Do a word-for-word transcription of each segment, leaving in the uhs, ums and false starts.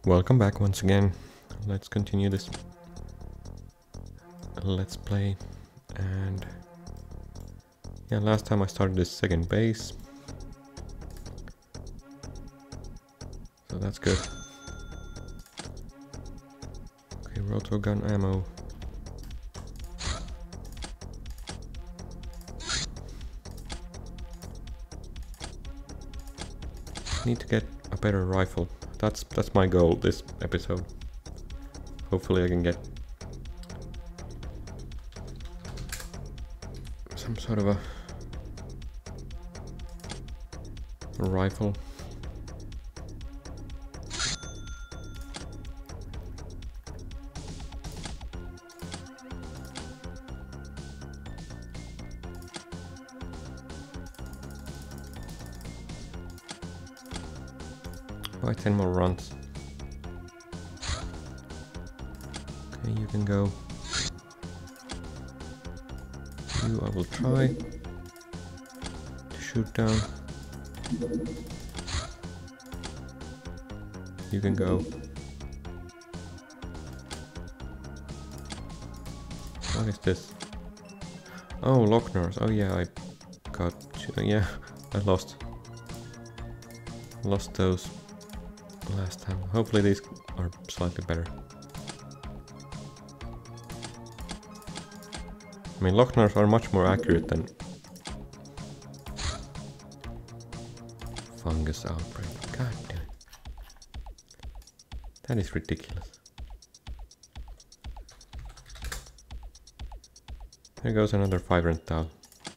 Welcome back once again. Let's continue this let's play. And yeah, last time I started this second base, so that's good. Okay, roto gun ammo. Need to get a better rifle. That's that's my goal this episode. Hopefully I can get some sort of a, a rifle. Why ten more runs? Okay, you can go. You I will try to shoot down. You can go. What is this? Oh, Lockners. Oh yeah, I got. Yeah, I lost. Lost those last time. Hopefully these are slightly better. I mean, Lockners are much more accurate than fungus outbreak. God damn it. That is ridiculous. There goes another five hundred thousand.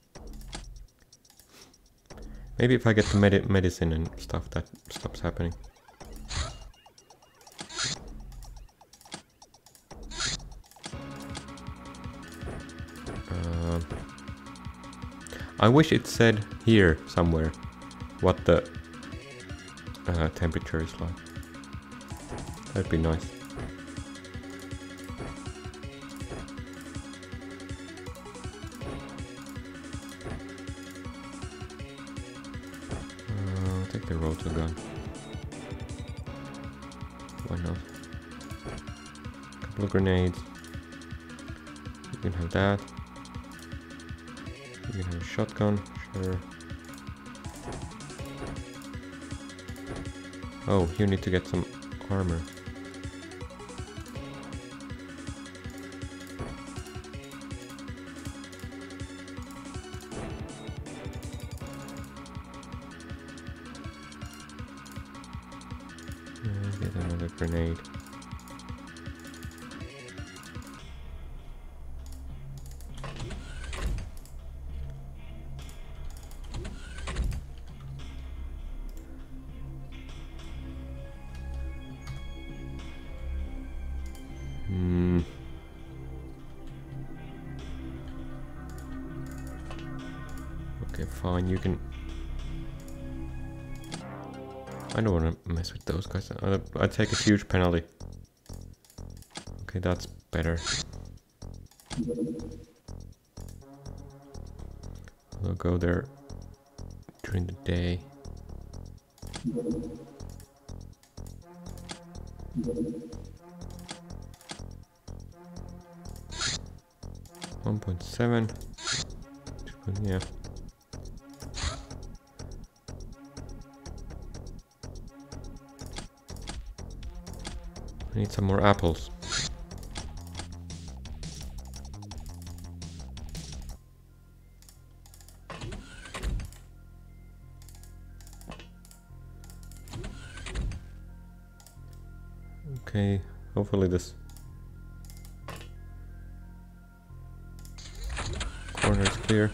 Maybe if I get the medi medicine and stuff, that stops happening. Uh, I wish it said here somewhere what the uh, temperature is like. That'd be nice. Uh, take the rotor gun. Why not? Couple of grenades. You can have that. You can have a shotgun, sure. Oh, you need to get some armor. Uh, get another grenade. Hmm. Okay, fine, you can... I don't want to mess with those guys. I, I take a huge penalty. Okay, that's better. I'll go there during the day. one point seven. Yeah. I need some more apples. Okay, hopefully this corner is clear.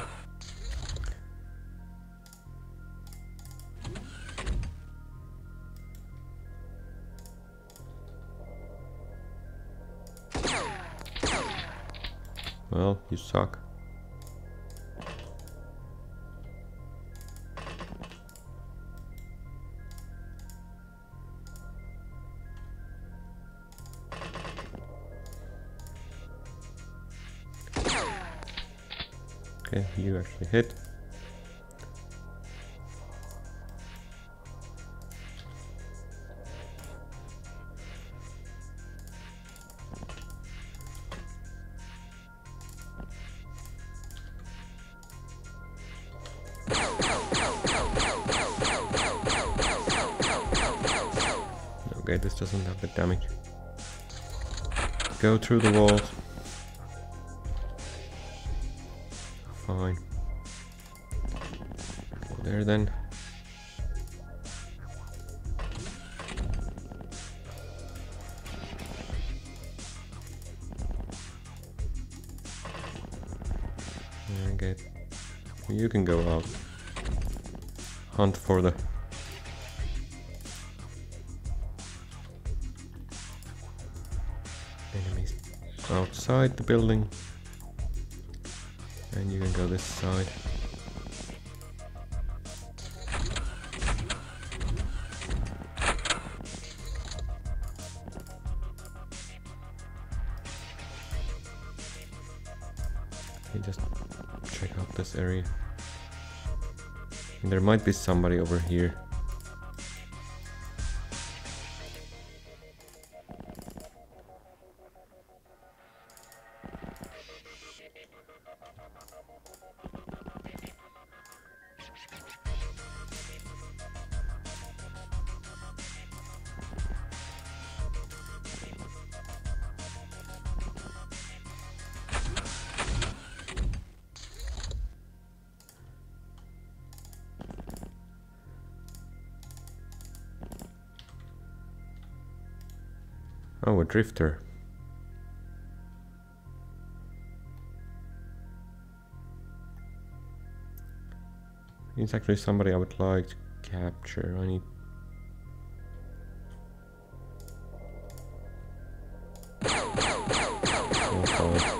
Well, you suck. Okay, you actually hit. Okay, this doesn't have the damage. Go through the walls. Fine. Go there then. Okay. You can go out. Hunt for the enemies outside the building. And you can go this side. You just check out this area. And there might be somebody over here. Oh, a drifter. He's actually somebody I would like to capture. I need... Oh,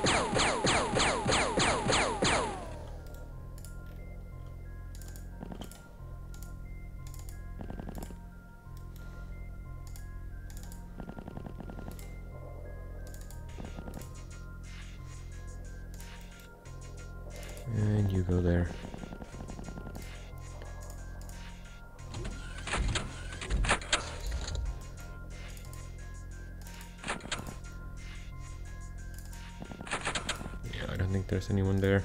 and you go there. Yeah, I don't think there's anyone there.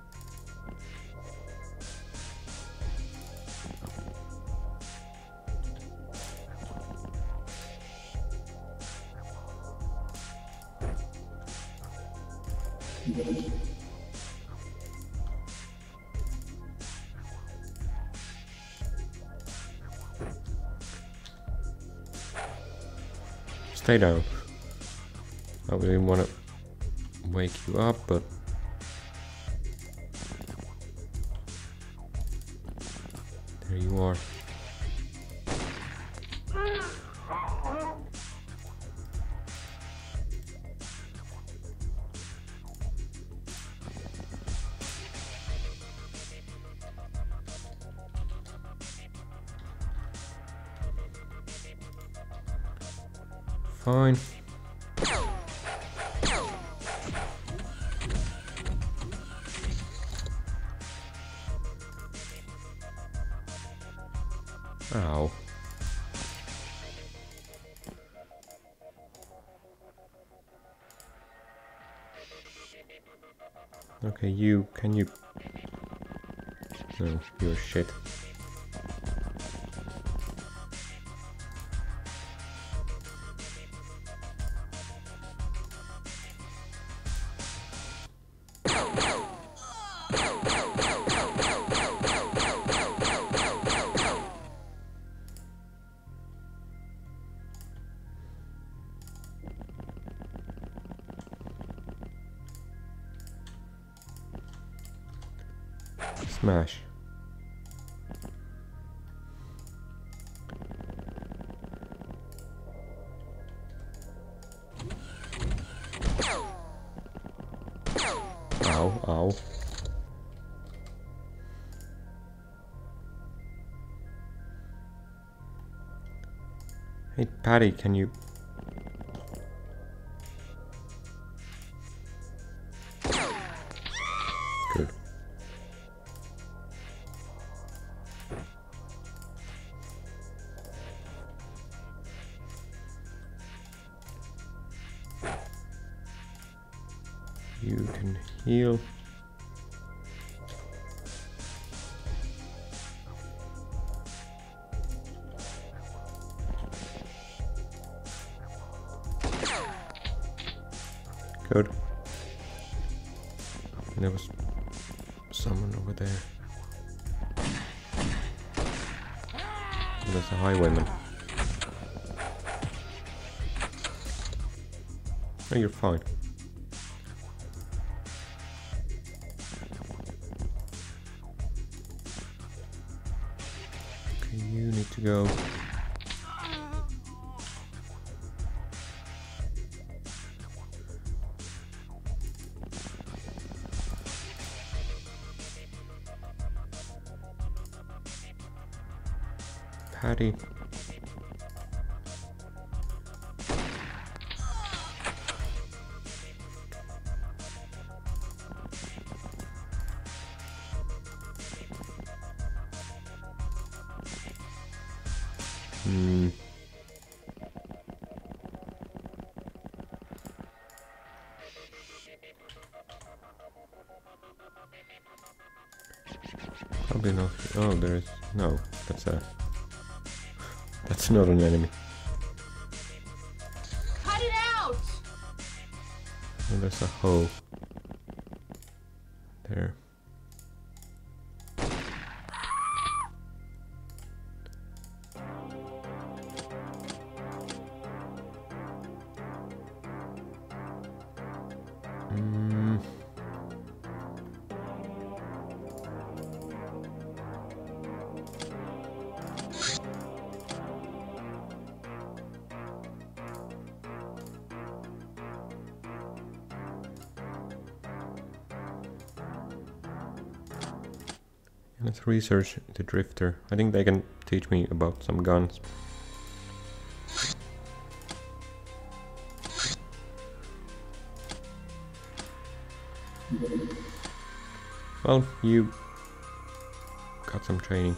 Stay down. I really want to wake you up, but there you are. Fine. Ow. Okay, you, can you... No, you're shit. Smash. Ow, ow. Hey Patty, can you... Good. You can heal. Good. There was someone over there. There's a highwayman. Oh, you're fine. Okay, you need to go. Patty. Hmm. Probably not. Oh, there is. No, that's a. That's not an enemy. Cut it out! Oh, there's a hoe. There. Mm. Let's research the drifter. I think they can teach me about some guns. Well, you got some training.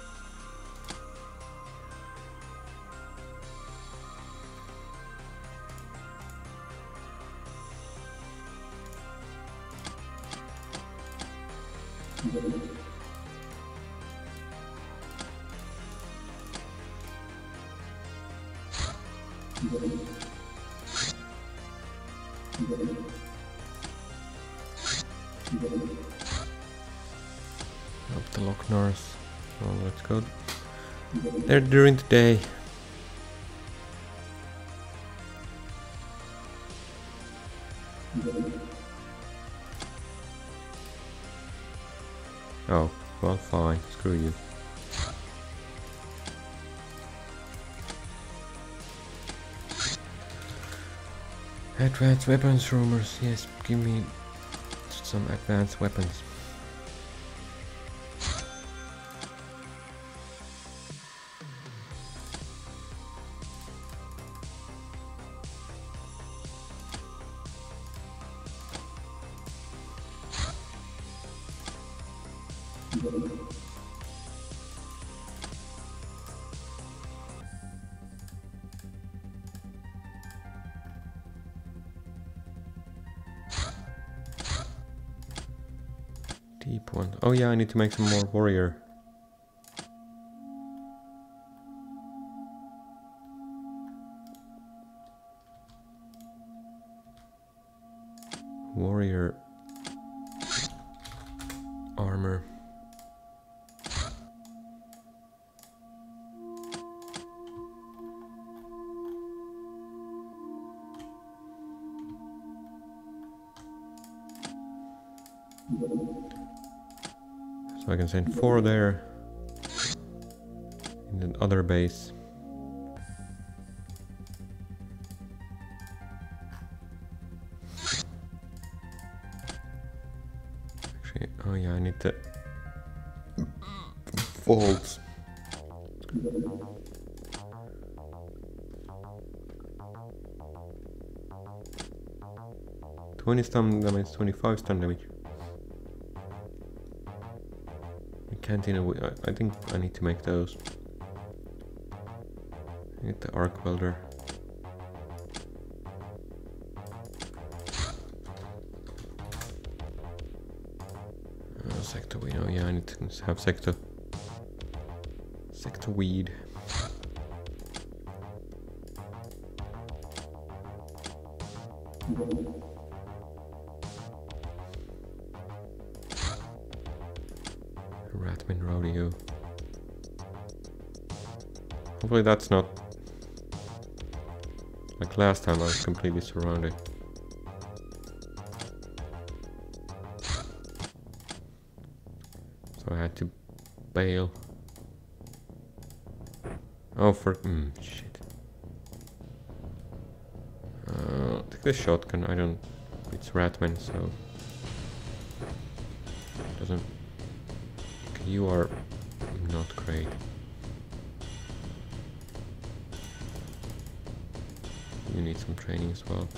Up the Loch North. Oh, let's go there during the day. Oh, well, fine. Screw you. Advanced weapons rumors. Yes, give me some advanced weapons. Deep one. Oh yeah, I need to make some more warrior. Warrior armor. So I can send four there in the other base. Actually, oh yeah, I need the faults. twenty stun damage, twenty-five stun damage. Canteen, I, I think I need to make those. I need the arc welder. Oh, sector weed. Oh yeah, I need to have sector. Sector weed. Ratman Rodeo. Hopefully that's not like last time I was completely surrounded. So I had to bail. Oh, for mm, shit. Uh, take the shotgun. I don't. It's Ratman, so doesn't. Okay, you are not great. You need some training as well.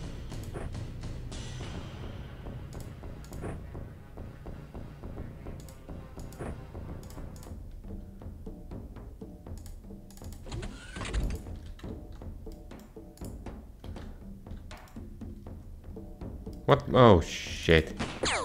What? Oh shit.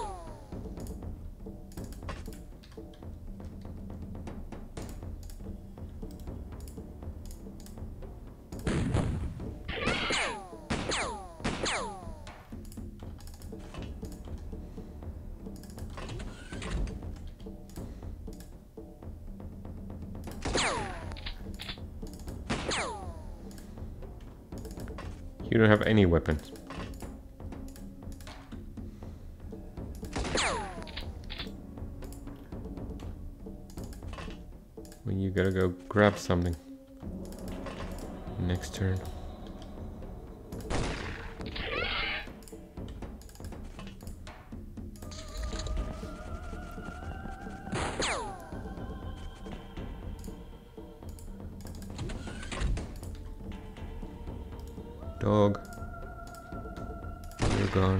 You don't have any weapons. Well, you gotta go grab something. Next turn. Dog. You're gone.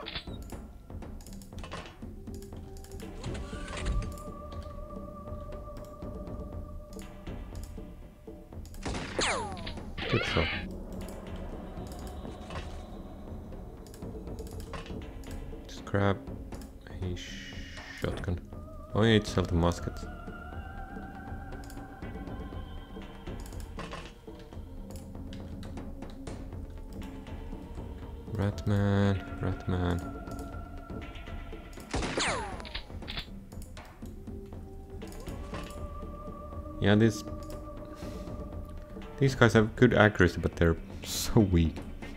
Good shot. Just grab a shotgun. Oh, you need to sell the muskets. Ratman, Ratman. Yeah, this these guys have good accuracy, but they're so weak.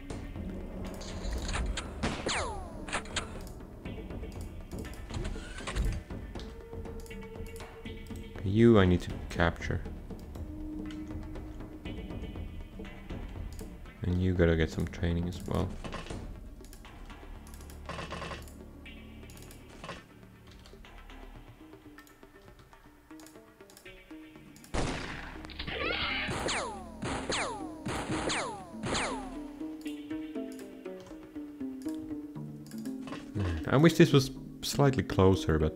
Okay, you I need to capture. And you gotta get some training as well. I wish this was slightly closer, but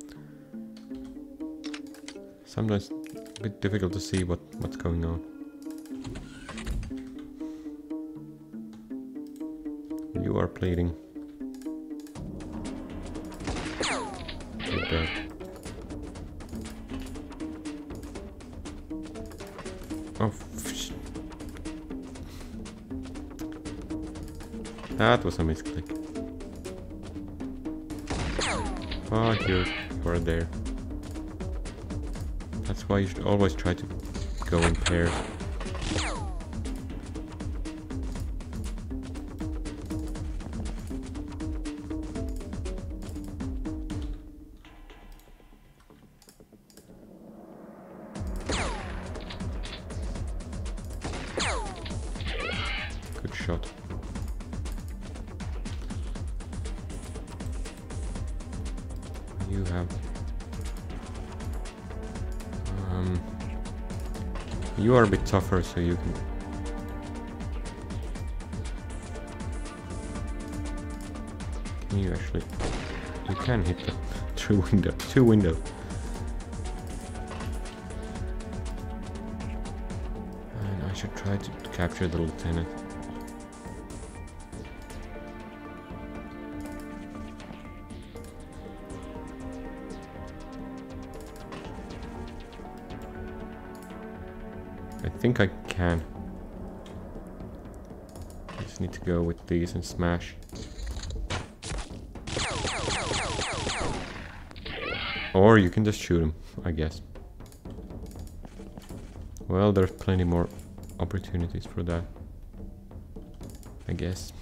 sometimes a bit difficult to see what, what's going on. You are bleeding. You're dead. Oh, that was a misclick. Oh, you're, you're there. That's why you should always try to go in pairs. Good shot. You have um, you are a bit tougher, so you can can you actually you can hit the through window two windows. And I should try to capture the lieutenant. I think I can. I just need to go with these and smash. Or you can just shoot him, I guess. Well, there's plenty more opportunities for that, I guess.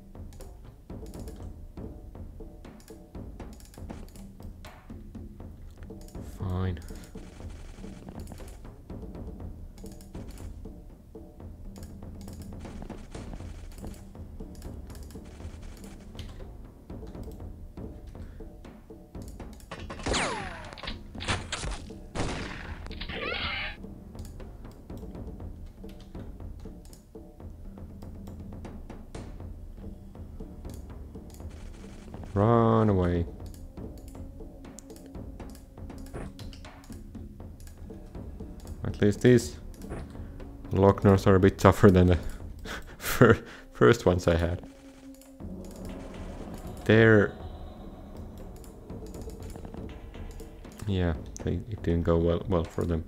Fine. Run away. At least these Lockners are a bit tougher than the first ones I had. They're... yeah, they, it didn't go well, well for them.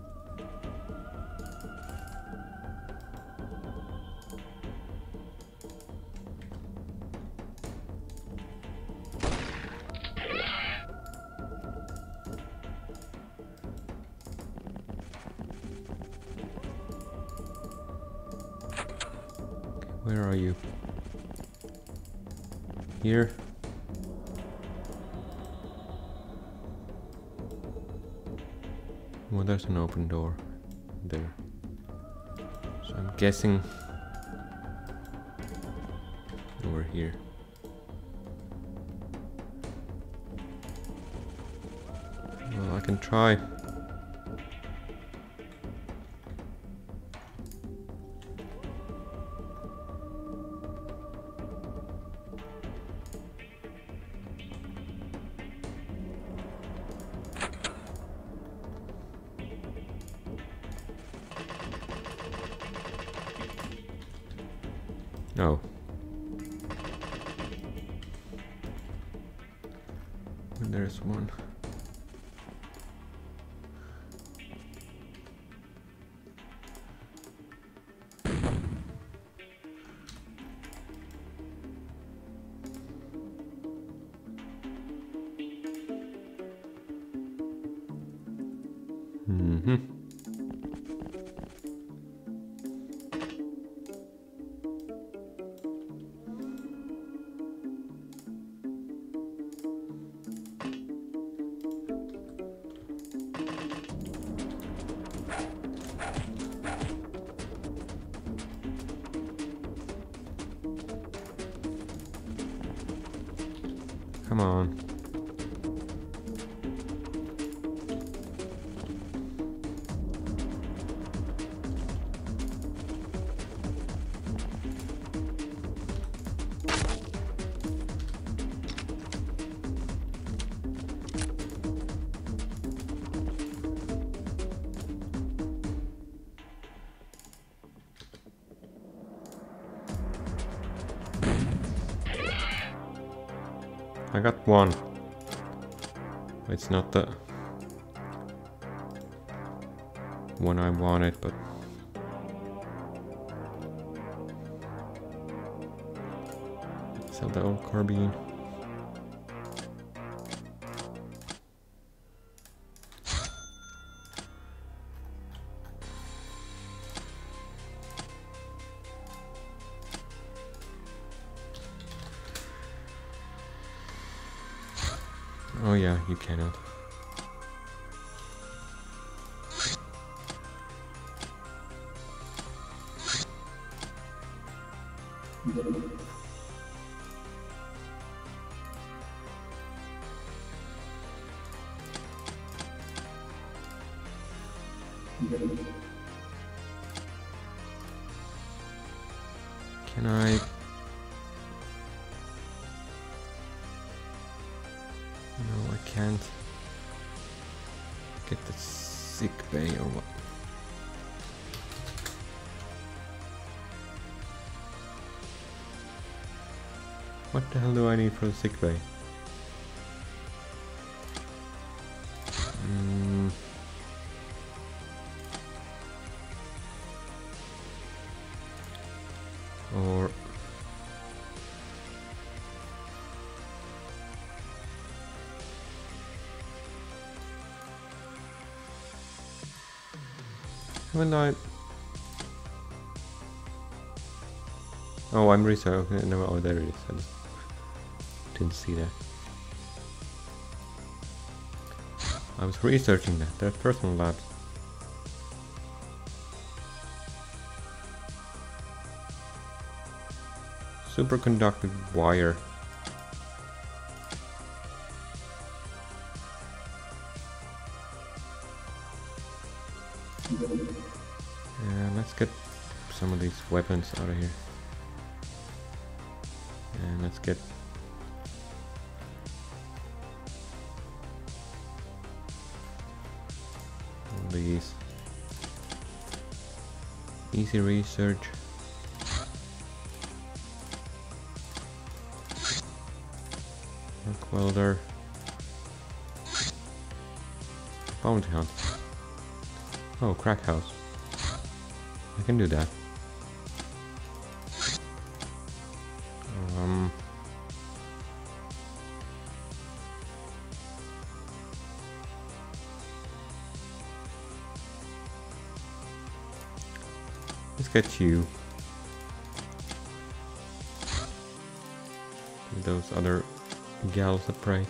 Where are you? Here? Well, there's an open door there. So I'm guessing over here. Well, I can try. Oh. And there's one. Mm-hmm. Come on. I got one. It's not the one I wanted, but sell the old carbine. Oh yeah, you cannot. Can I? No, I can't get the sick bay or what? What the hell do I need for the sick bay? Mm. Or Haven't I? Oh, I'm researching. No, oh, there it is. I just didn't see that. I was researching that. There's personal labs. Superconductive wire. Yeah, let's get some of these weapons out of here. And let's get all these. Easy research. Arc welder. Bounty hunt. Oh, crack house. I can do that. Um, let's get you. Give those other gals a break.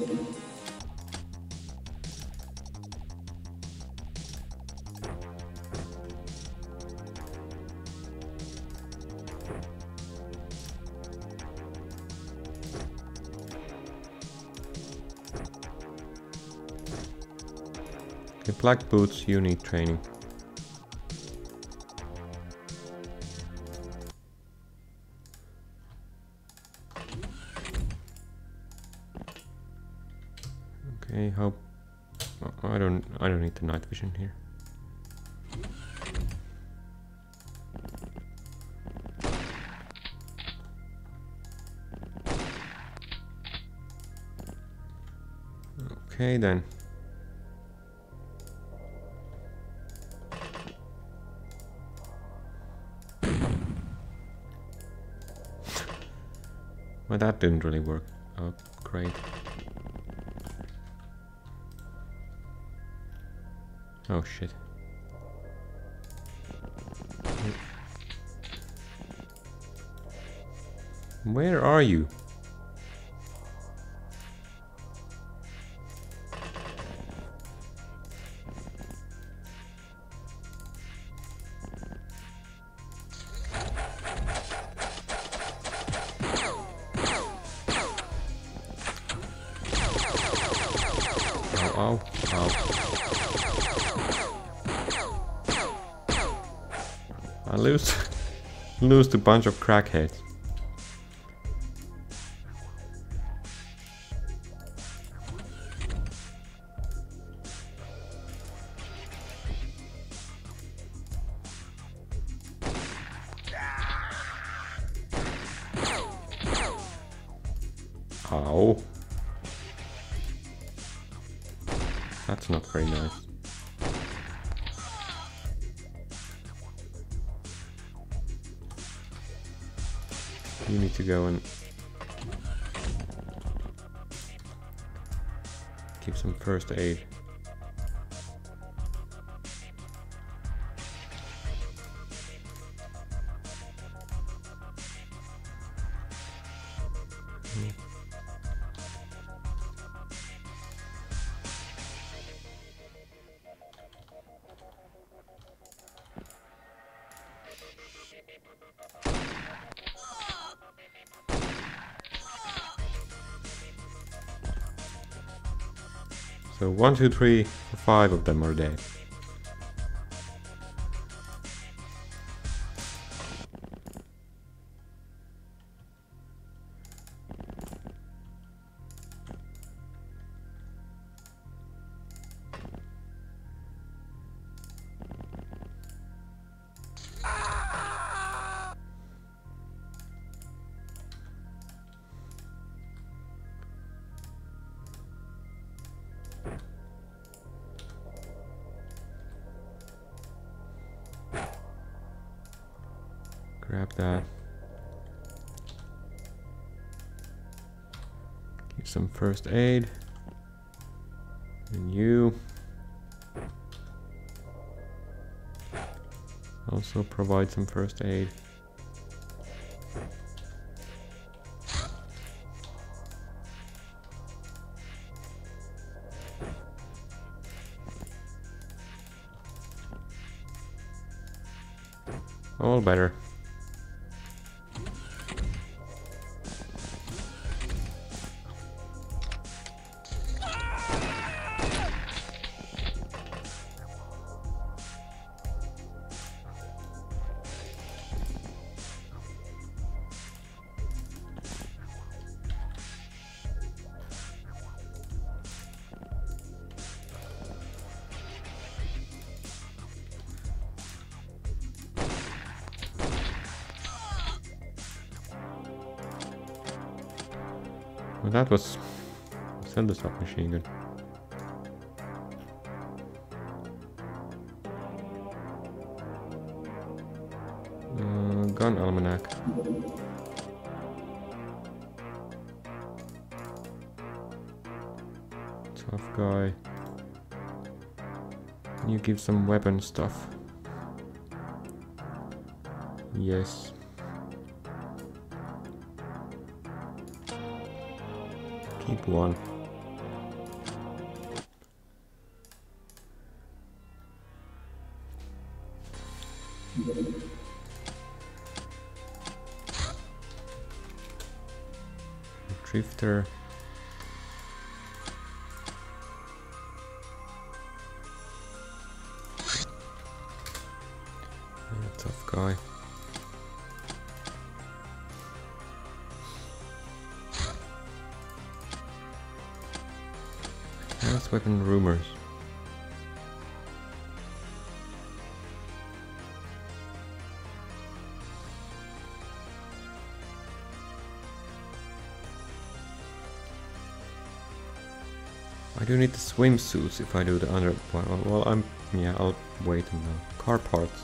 The black boots, you need training. Okay, how? Oh, I don't. I don't need the night vision here. Okay then. Well, that didn't really work out great. Oh shit. Where are you? Ow, ow. I lose lose to a bunch of crackheads. Ow. That's not very nice. You need to go and give some first aid. So one, two, three, five of them are dead. Grab that. Give some first aid. And you. Also provide some first aid. All better. Well, that was send the submachine gun. Uh, gun almanac. Tough guy. Can you give some weapon stuff? Yes. Keep one. Drifter. Yeah, tough guy. Advanced weapon rumors. I do need the swimsuits if I do the under. Well, well, I'm. Yeah, I'll wait now. Car parts.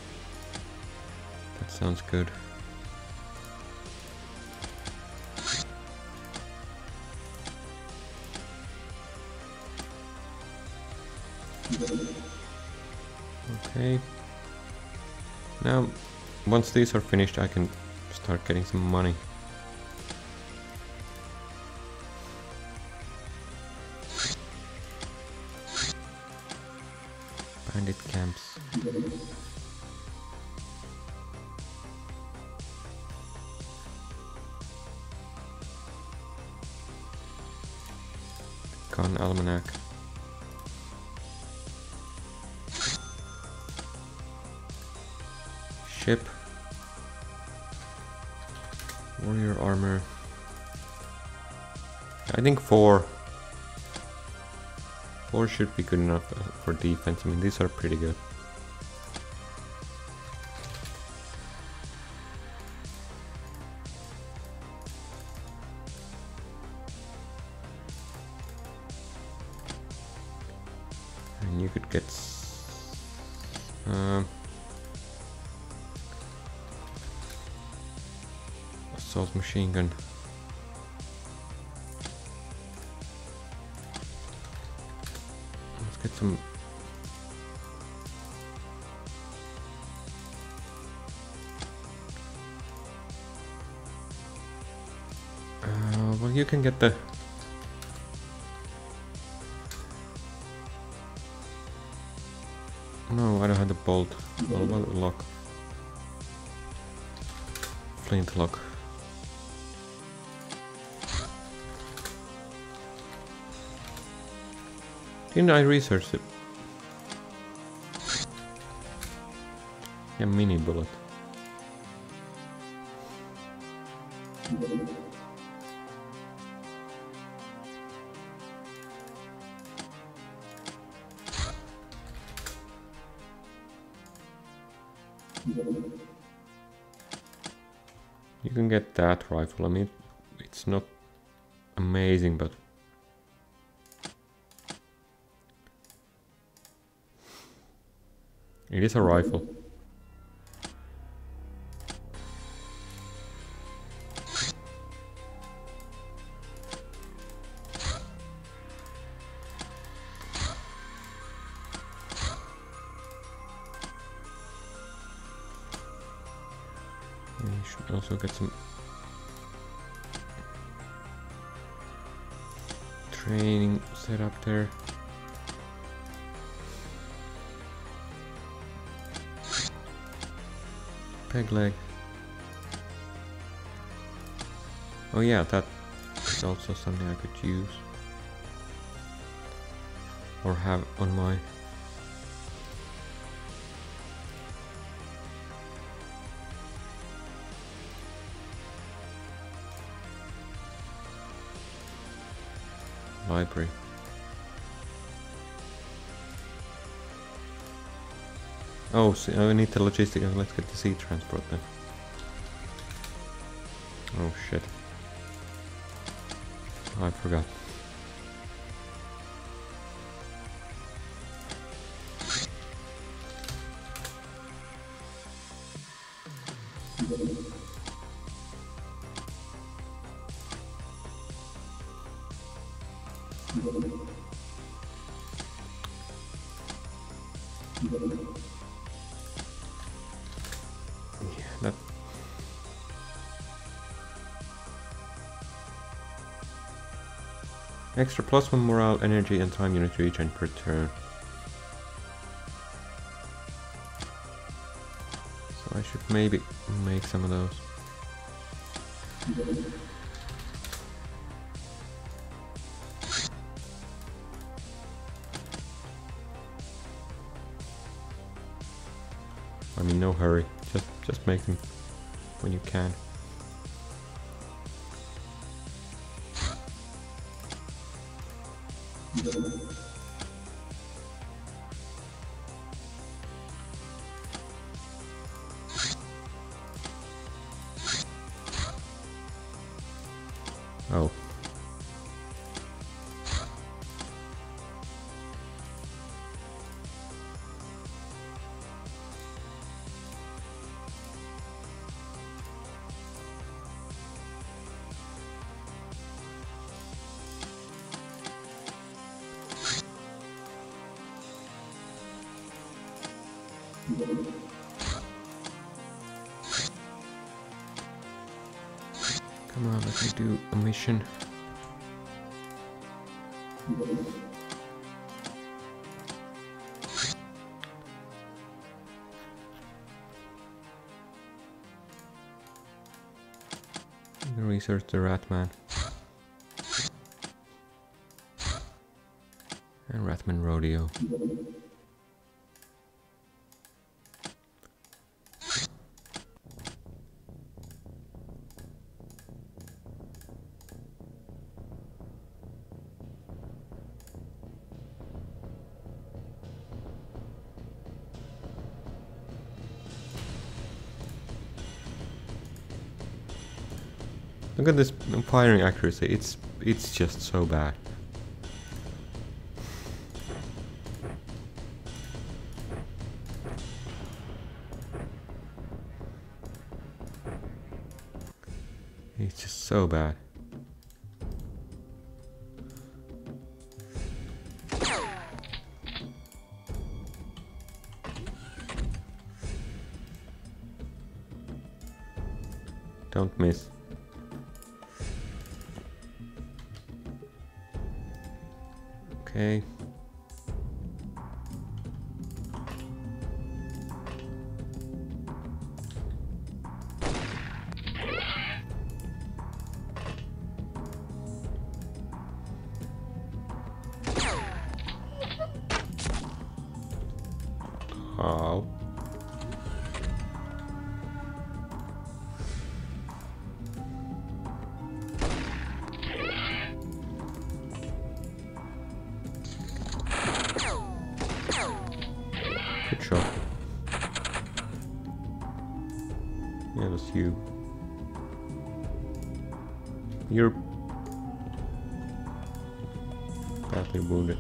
That sounds good. Okay. Now, once these are finished, I can start getting some money. Bandit camps. Gun almanac. Ship. Warrior armor. I think four. Four should be good enough for defense. I mean, these are pretty good. And you could get um, assault machine gun. Let's get some. Uh, well, you can get the. No, I don't have the bolt. Well, well, lock. Flint lock. Didn't I research it? Yeah, mini bullet. You can get that rifle. I mean, it's not amazing, but it is a rifle. We should also get some training set up there. Peg leg. Oh yeah, that is also something I could use. Or have on my library. Oh, so I need the logistic. Let's get the sea transport then. Oh shit. I forgot. Yeah, that. Extra plus one morale, energy, and time unit regen per turn. So I should maybe make some of those. I mean, no hurry. Just, just make them when you can. Oh. Come on, let me do a mission. Research the Ratman. And Ratman Rodeo. Look at this firing accuracy, it's it's just so bad. It's just so bad. Don't miss. Okay. Oh. Good shot. Yeah, that's you. You're badly wounded.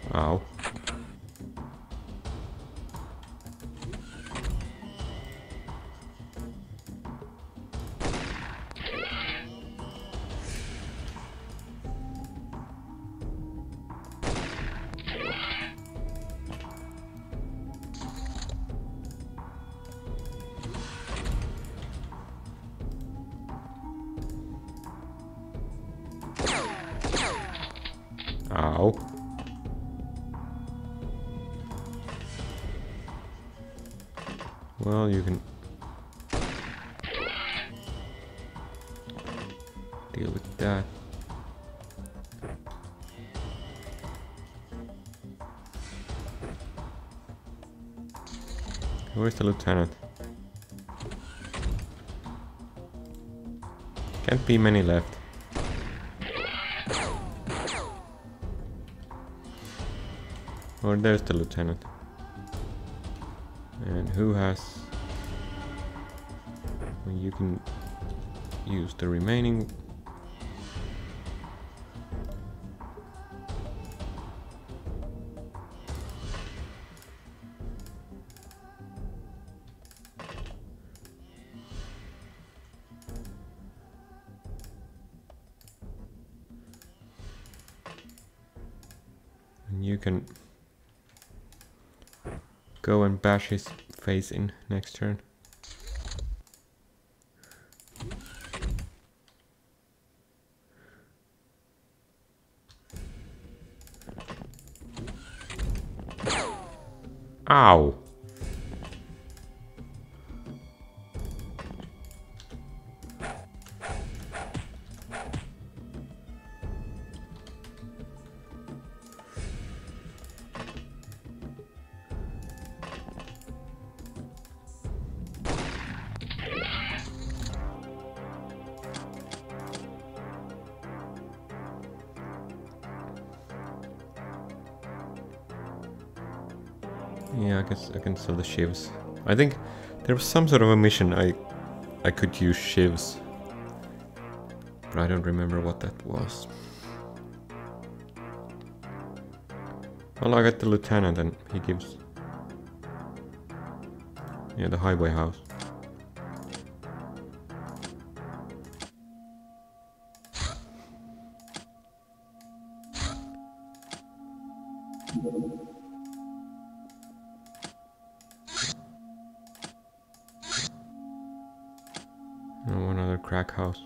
Ow. Ow. Well, you can deal with that. Where's the lieutenant? Can't be many left. Oh, there's the lieutenant. And who has... Well, you can use the remaining... And you can go and bash his face in next turn. Ow! Yeah, I guess I can sell the shivs. I think there was some sort of a mission I I could use shivs, but I don't remember what that was. Well, I got the lieutenant and he gives... Yeah, the highway house. And one other crack house.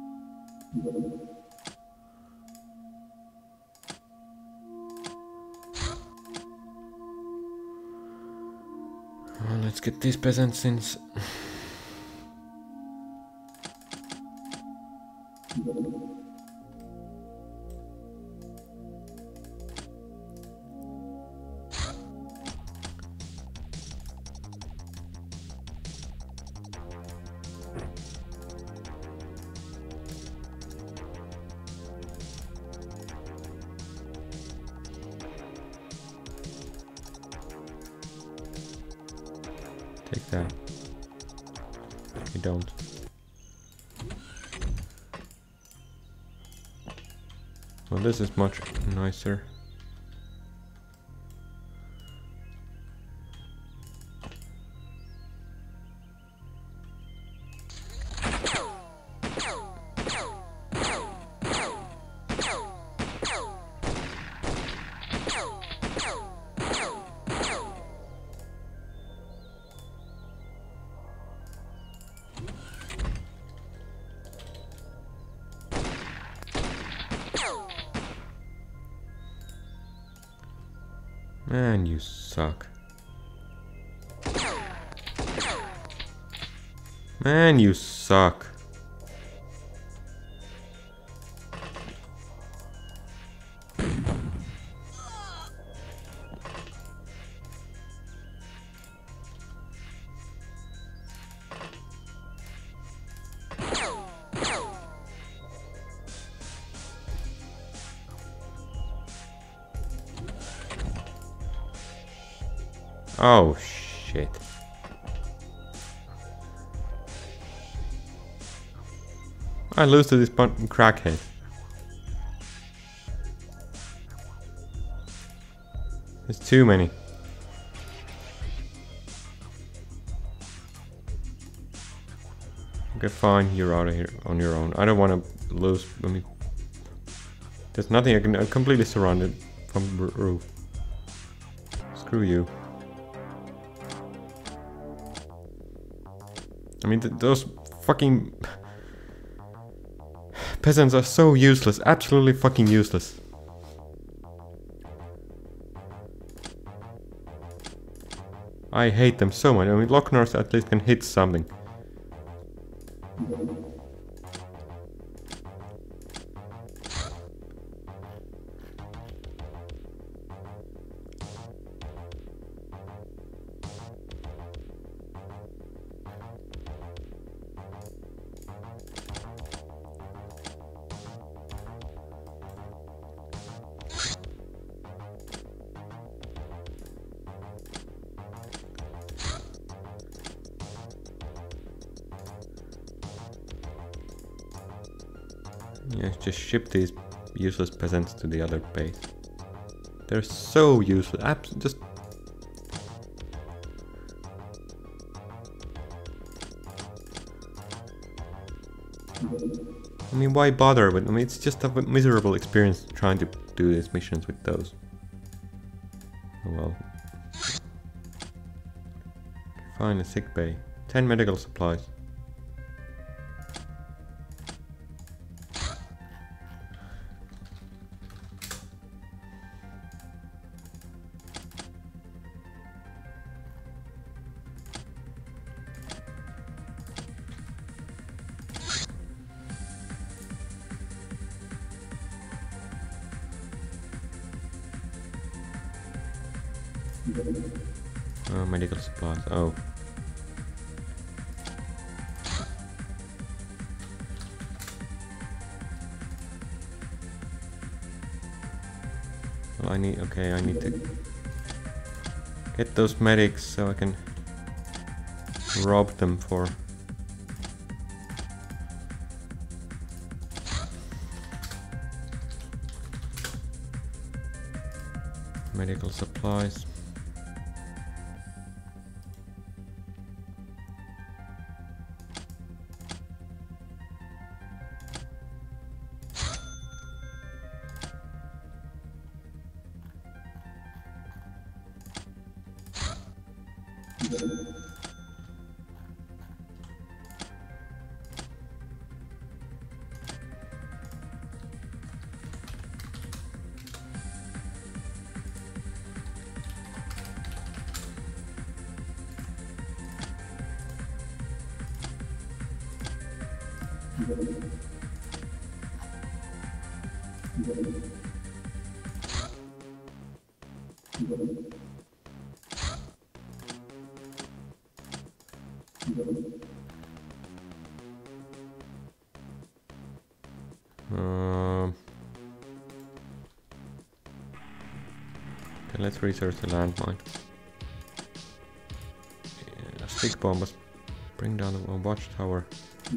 Well, let's get these peasants since... Take that. You don't. Well, this is much nicer. Man, you suck. Man, you suck. Oh, shit. I lose to this crackhead. There's too many. Okay, fine, you're out of here on your own. I don't want to lose. I mean, there's nothing I can. I'm completely surrounded from the roof. Screw you. I mean, th those fucking peasants are so useless. Absolutely fucking useless. I hate them so much. I mean, Locknars at least can hit something. Yeah, just ship these useless peasants to the other base. They're so useless. Abs just I mean, why bother with? I mean, it's just a miserable experience trying to do these missions with those. Oh well. Find a sick bay. Ten medical supplies. Oh, medical supplies. Oh. Well, I need. Okay, I need to get those medics so I can rob them for. Medical supplies. Um, okay, let's research the landmine. Yeah, stick bomb must bring down the watchtower.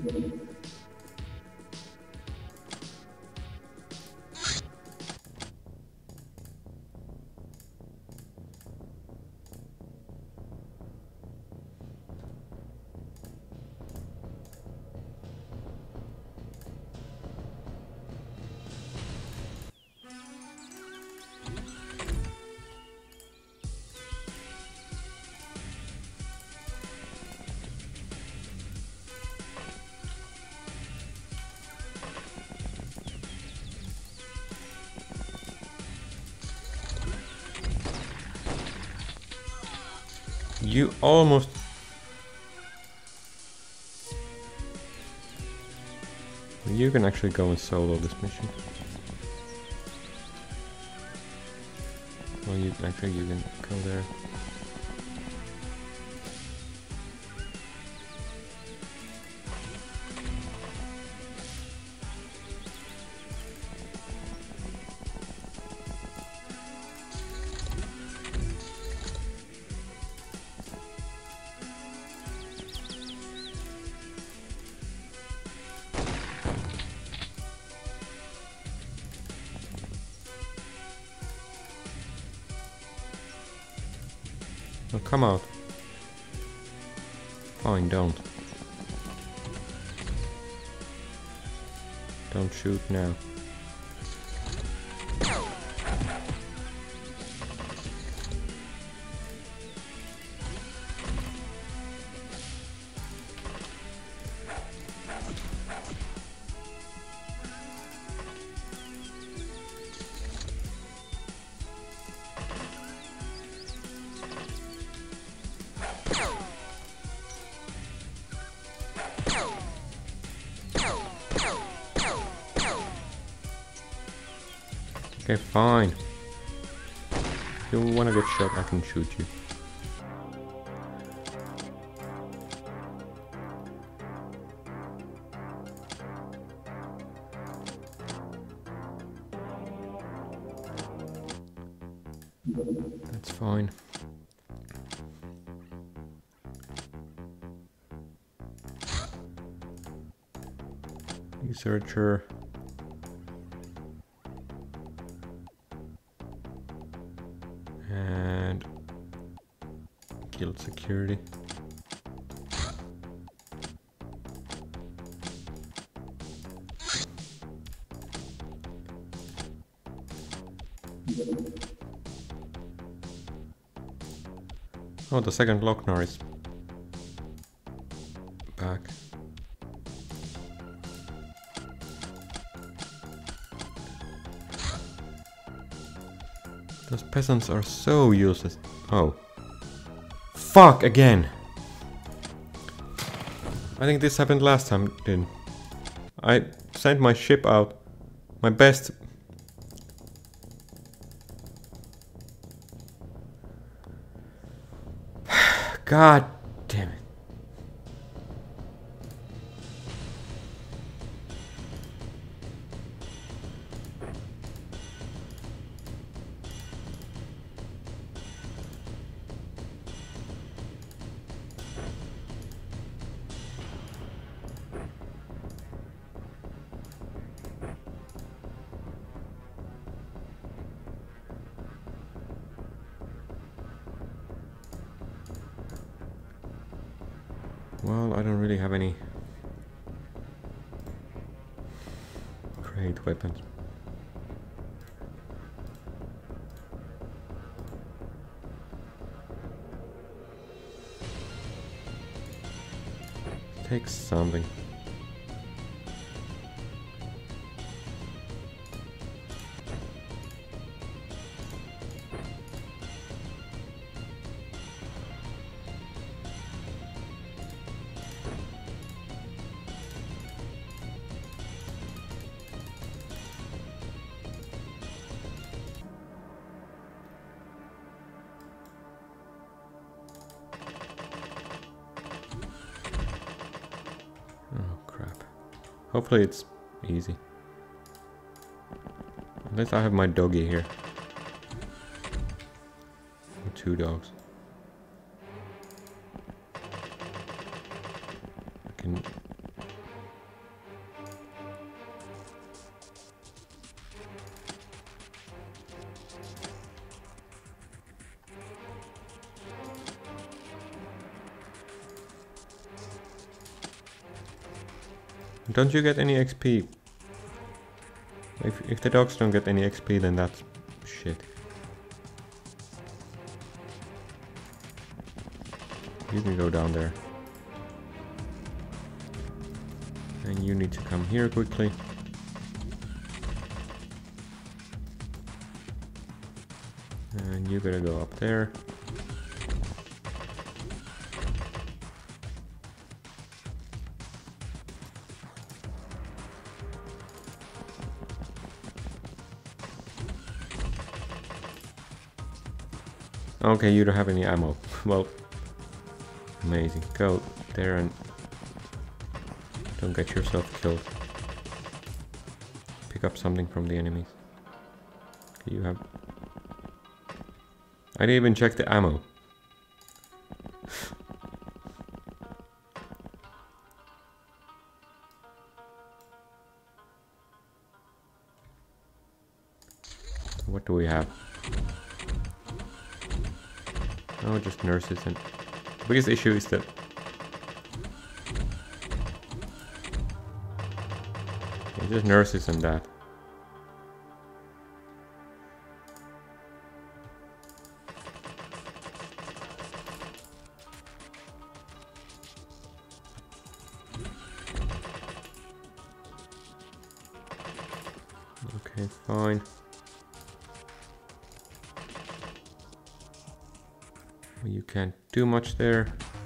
You almost... You can actually go and solo this mission. Well, you actually you can go there. So come out. Fine, don't. Don't shoot now. Okay, fine. If you wanna get shot, I can shoot you. That's fine. Researcher. And guild security. Oh, the second Lochnar is back. Those peasants are so useless. Oh. Fuck again! I think this happened last time, didn't I? Sent my ship out. My best... God damn it. Well, I don't really have any great weapons. Take something. Hopefully it's easy. At least I have my doggy here. Or two dogs. I can... Don't you get any X P? If, if the dogs don't get any X P, then that's shit. You can go down there. And you need to come here quickly. And you gotta go up there. Okay, you don't have any ammo. Well, amazing. Go there and don't get yourself killed. Pick up something from the enemies. Okay, you have... I didn't even check the ammo. What do we have? No, just nurses. And the biggest issue is that yeah, just nurses and that. Okay, fine. Well, you can't do much there.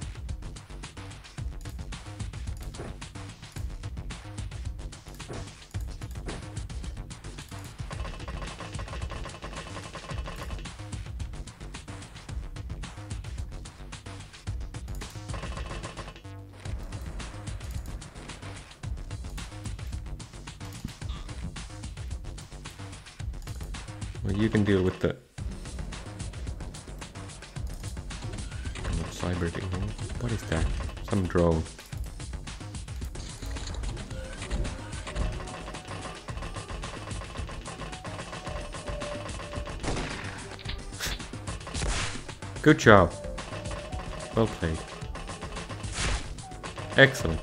Well, you can deal with the cyber thing. What is that? Some drone. Good job. Well played. Excellent.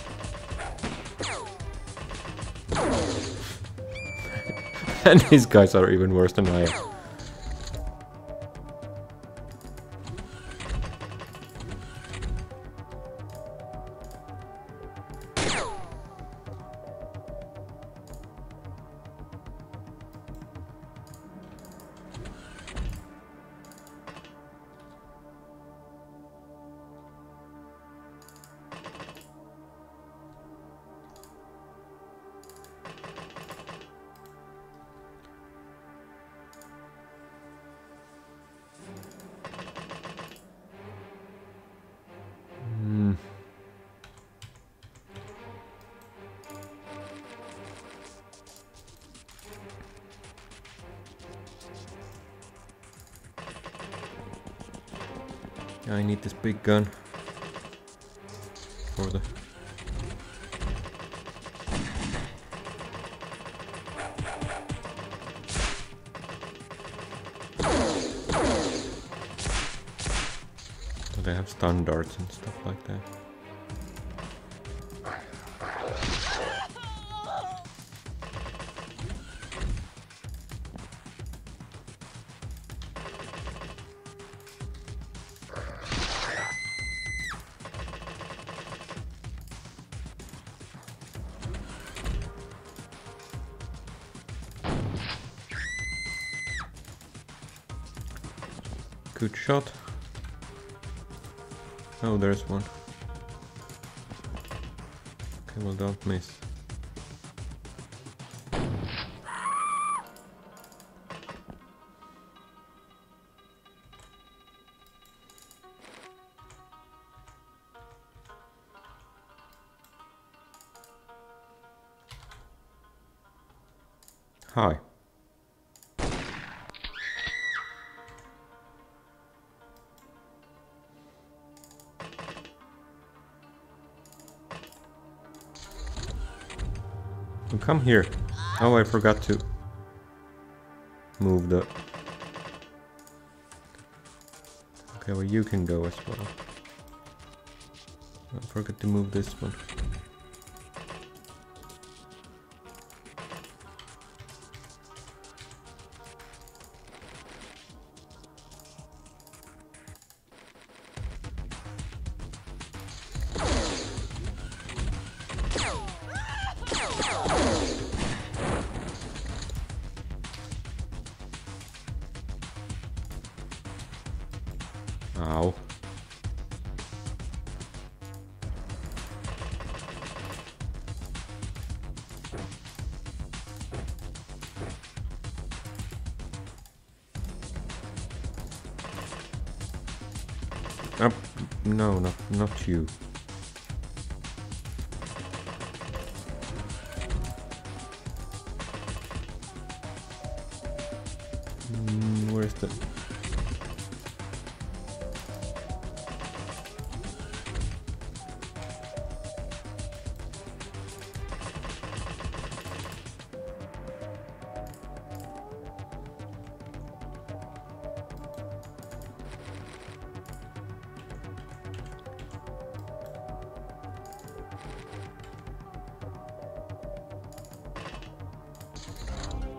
And these guys are even worse than I am. I need this big gun for the so they have stun darts and stuff like that. Good shot. Oh, there's one. Okay, well, don't miss. Hi. Come here. Oh, I forgot to move the... Okay, well, you can go as well. I forgot to move this one. Ow. Up. No, not, not you. Mm, where's the...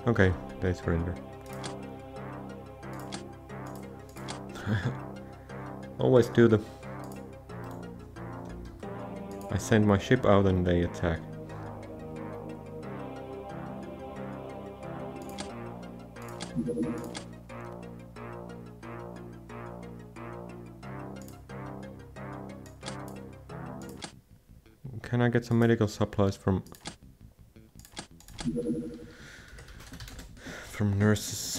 Okay, they surrender. Always do the... I send my ship out and they attack. Can I get some medical supplies from... from nurses?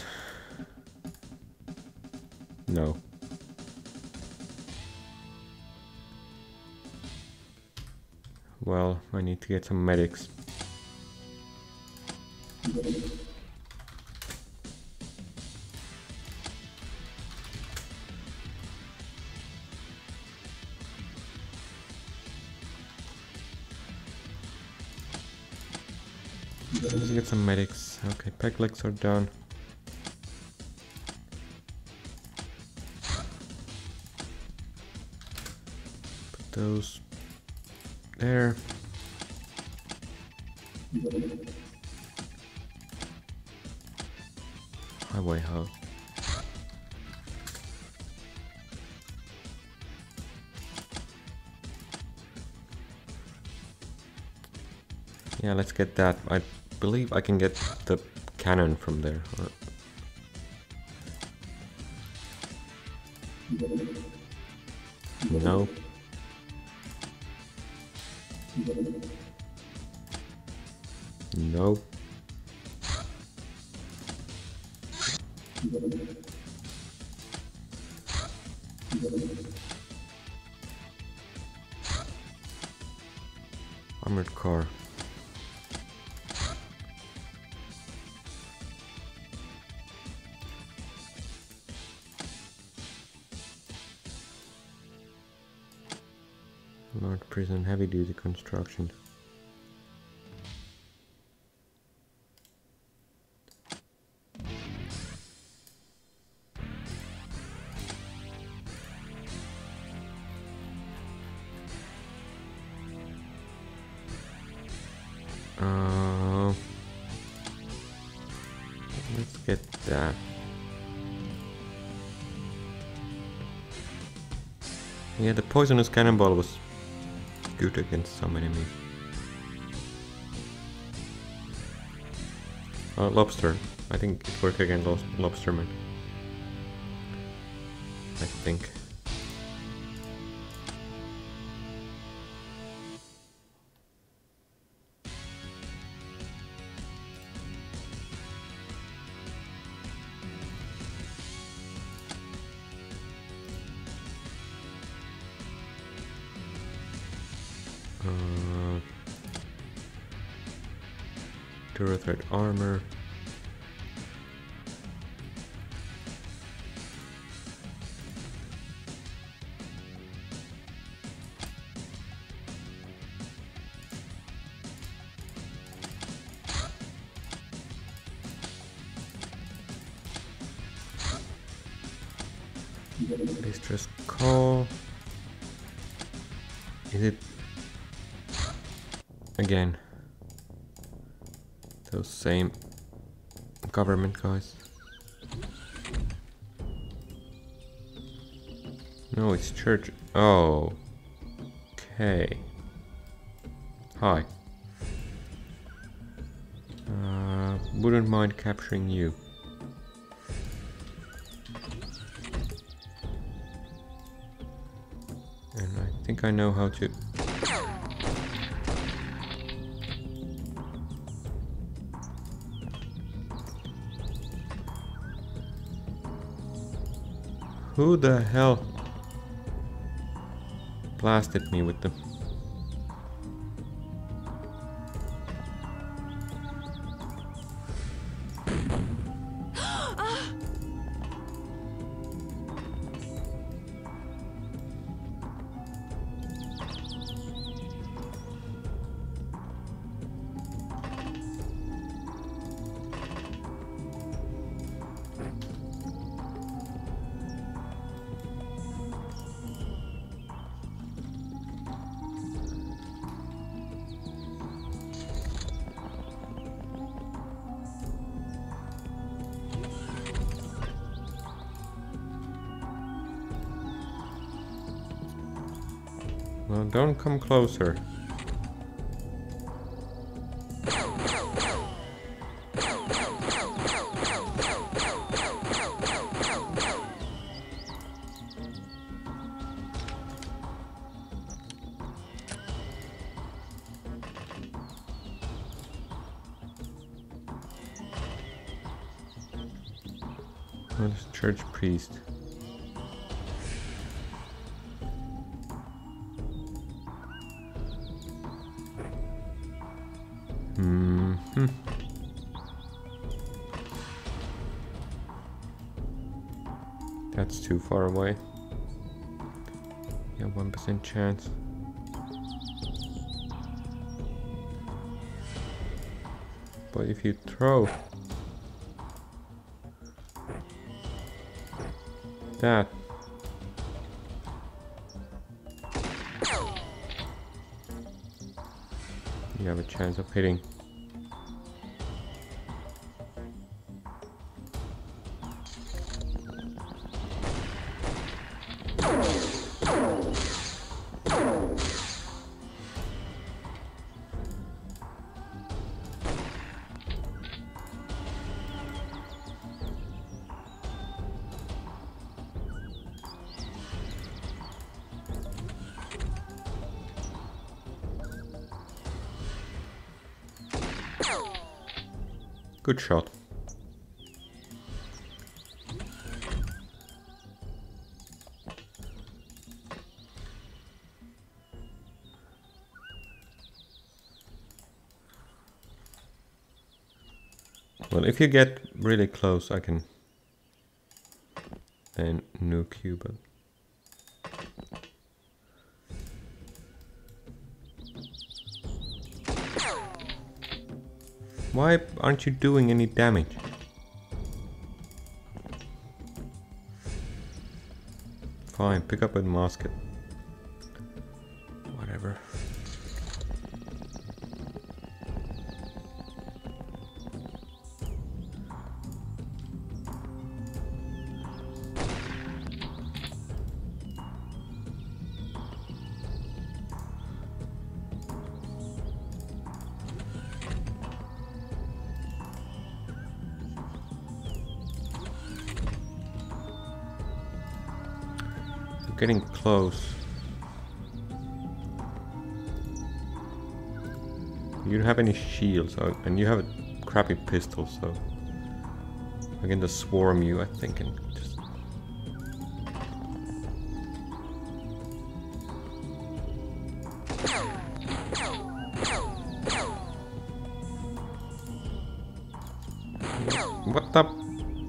No. Well, I need to get some medics. Let's get some medics. Okay, peg legs are done. Put those there. Highway how? Yeah, let's get that. I believe I can get the cannon from there. Or... No. No. Armored car. Large prison, heavy duty construction. Uh, let's get that. Yeah, the poisonous cannonball was good against some enemies. Uh, lobster. I think it worked against lo lobstermen. I think. Uh, Durethread armor. Distress call. Is it again those same government guys? No, it's church. Oh, okay. Hi. Uh, wouldn't mind capturing you. And I think I know how to. Who the hell blasted me with them? Oh, don't come closer. Oh, this church priest. Mm-hmm. That's too far away. Yeah, one percent chance. But if you throw that, you have a chance of hitting. Good shot. Well, if you get really close, I can then nuke you, but why aren't you doing any damage? Fine, pick up a musket. Whatever. Getting close. You don't have any shields, and you have a crappy pistol, so I can just swarm you, I think, and just... What the...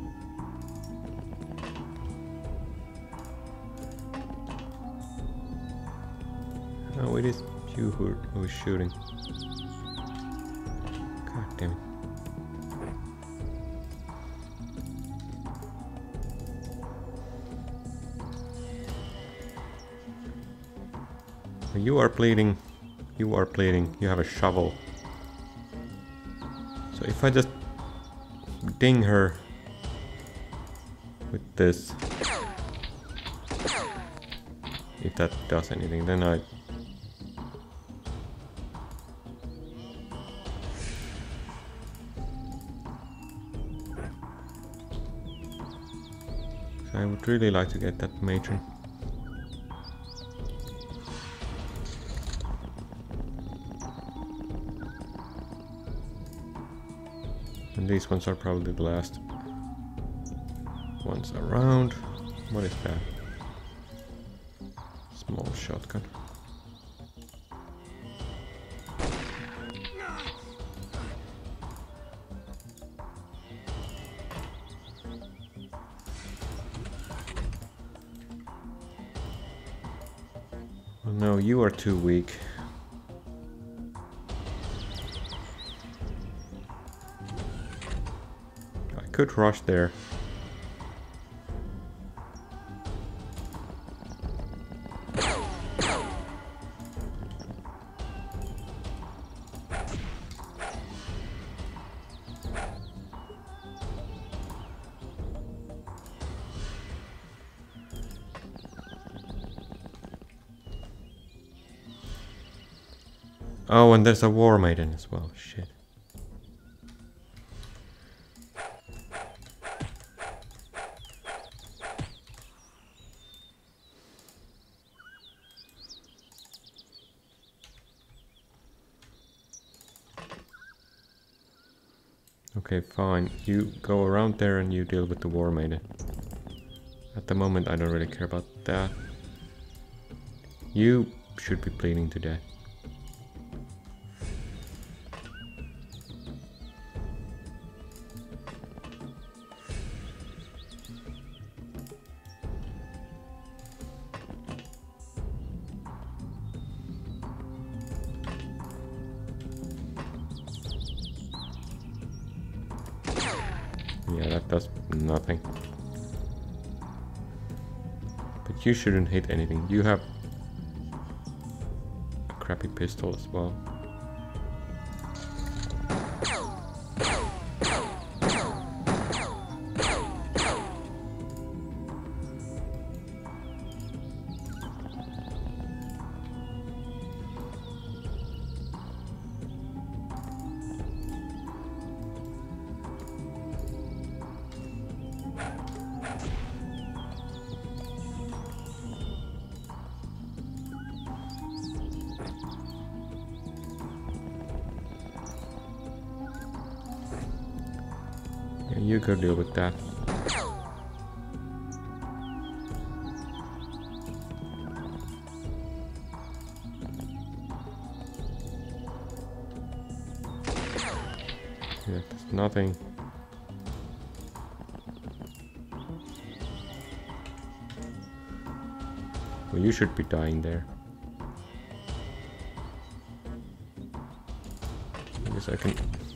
Oh, it is you who, who is shooting. God damn it. You are bleeding. You are bleeding. You have a shovel. So if I just ding her with this, if that does anything, then I... I would really like to get that matron. And these ones are probably the last ones around. What is that? Small shotgun. Oh no, you are too weak. I could rush there. Oh, and there's a war maiden as well. Shit. Okay, fine. You go around there and you deal with the war maiden. At the moment I don't really care about that. You should be bleeding to death. Yeah, that does nothing. But you shouldn't hit anything. You have a crappy pistol as well. You go deal with that. Yeah, there's nothing. Well, you should be dying there. I guess I can...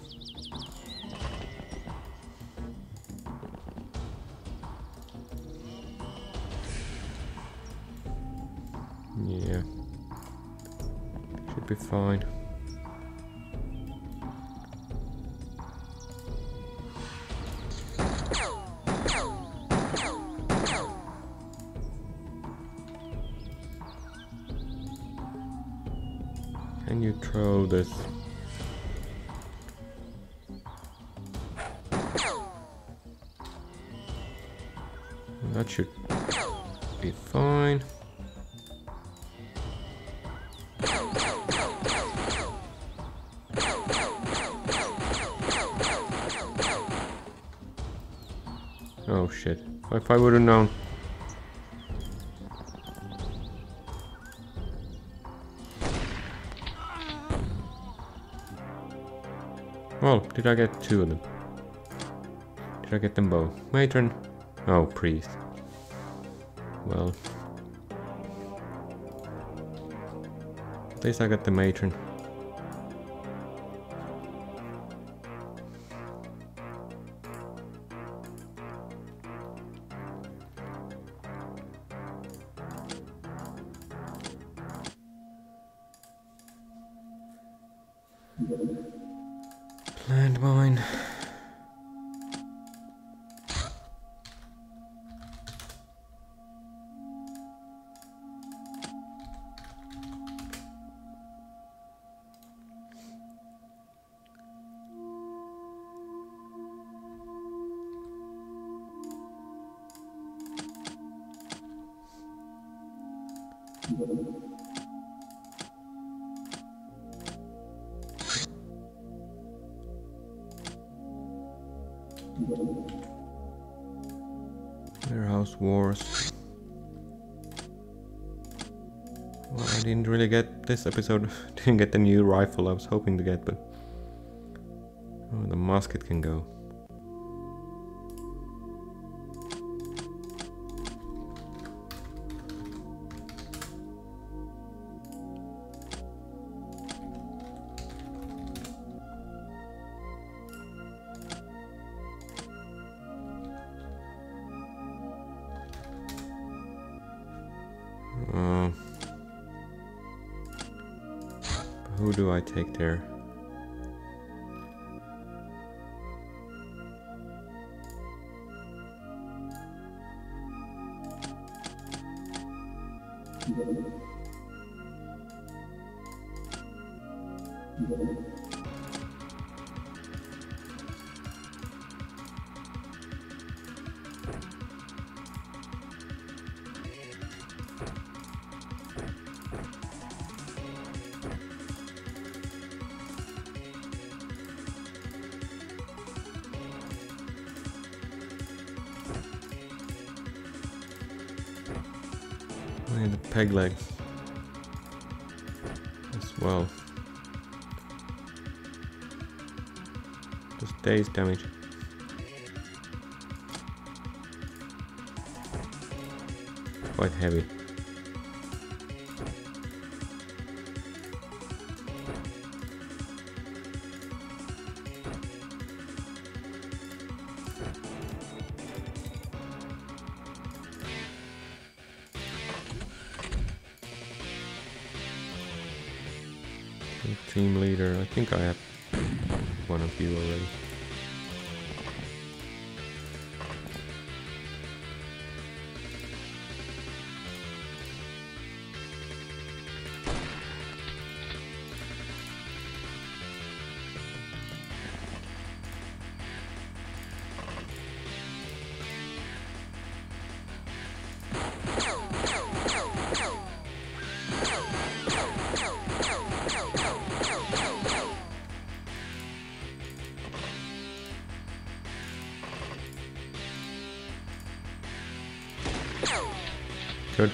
Yeah, should be fine. Can you throw this? That should be fine. Oh shit, if I would have known. Well, did I get two of them? Did I get them both? Matron? Oh, priest. Well. At least I got the matron. Landmine. Warehouse wars. Well, I didn't really get this episode. Didn't get the new rifle I was hoping to get, but oh, the musket can go. Uh, who do I take there? And the peg legs as well. Just days damage. Quite heavy. Team leader, I think I have one of you already. Good.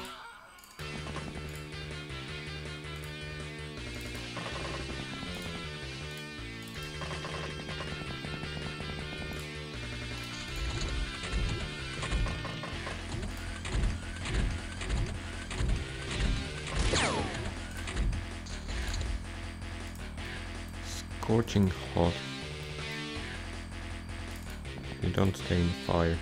Scorching hot. You don't stay in fire.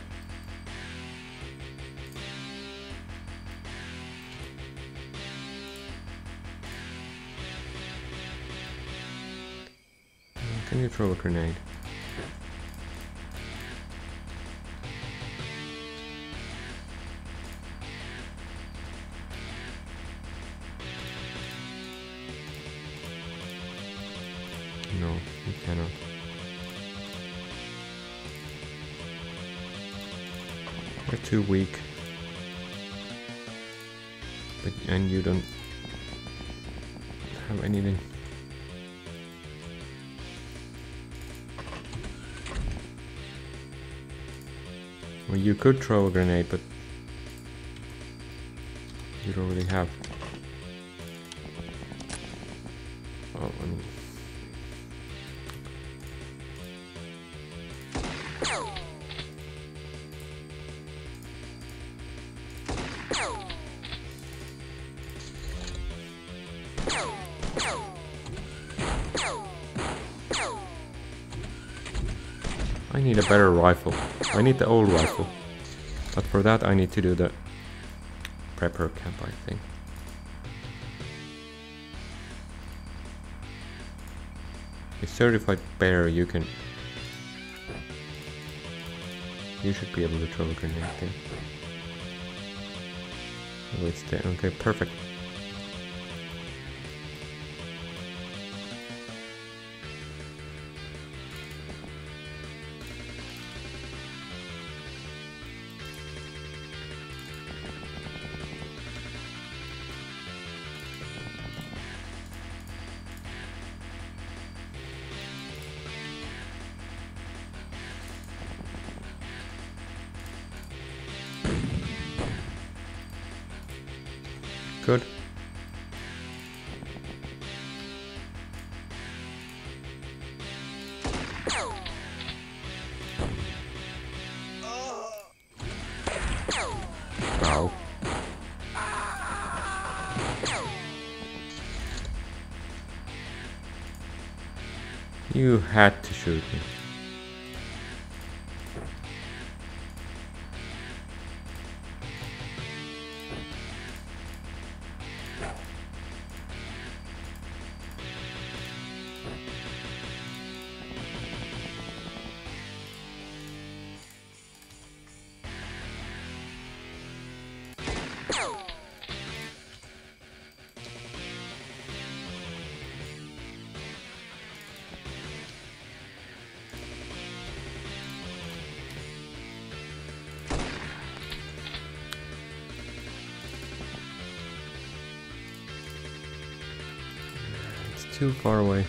Can you throw a grenade? No, you cannot. You're too weak. But and you don't have anything. Well, you could throw a grenade, but you don't really have. Oh, I mean. I need a better rifle. I need the old rifle. But for that I need to do the prepper camp, I think. A certified bear, you can... You should be able to throw a grenade there. Oh, it's there. Okay, perfect. Good. Ow. You had to shoot me. too far away.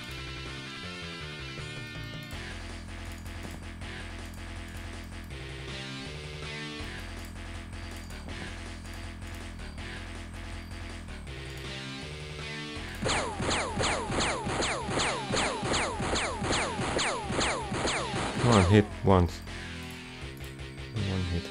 Come on, hit once. One hit.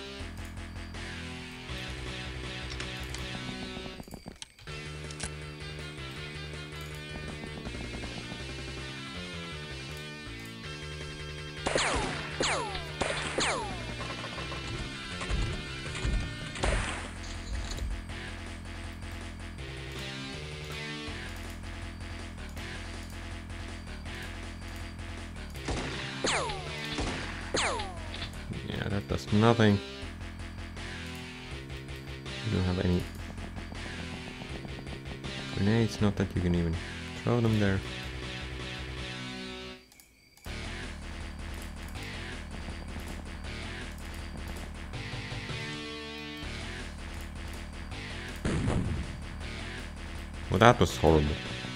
Yeah, that does nothing. You don't have any grenades, not that you can even throw them there. Well, that was horrible.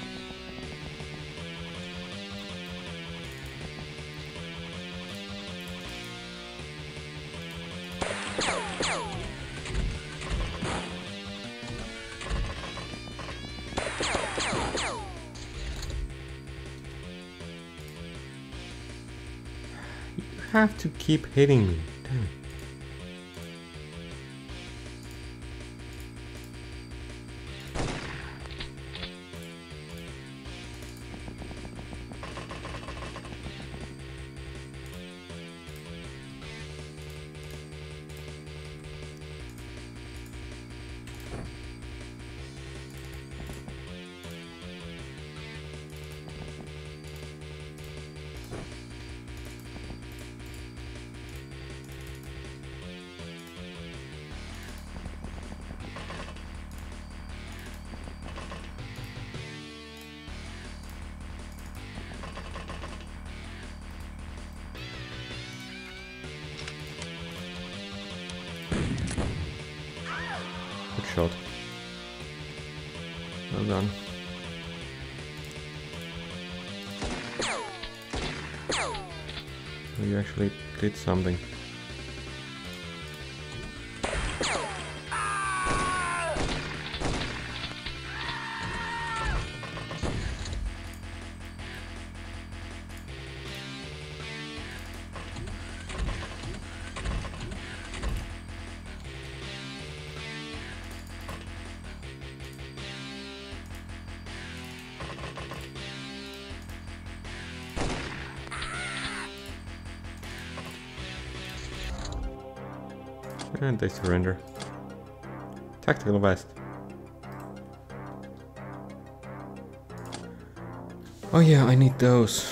You have to keep hitting me. Damn it. Good shot. Well done. Oh, you actually did something. And they surrender. Tactical vest. Oh yeah, I need those.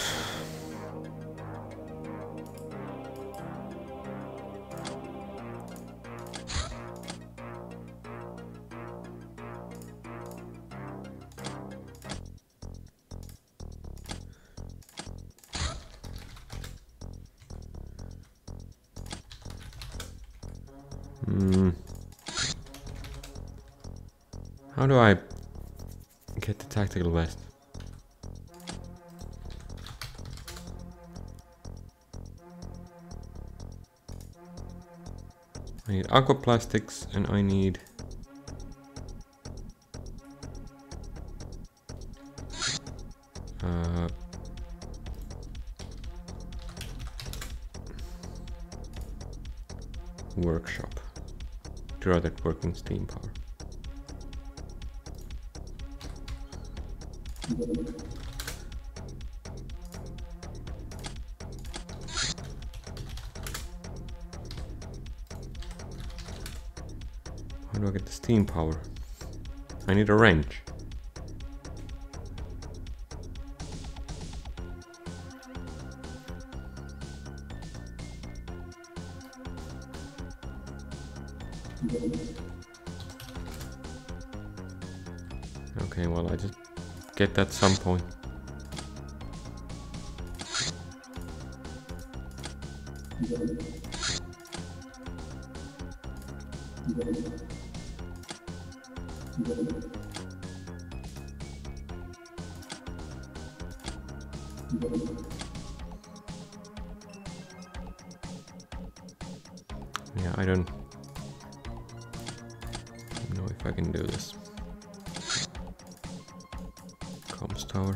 Hmm. How do I get the tactical vest? I need aqua plastics and I need uh, workshop. Draw that working steam power. How do I get the steam power? I need a wrench. Okay, well, I just get that some point. Yeah, I don't know if I can do this. Comms tower.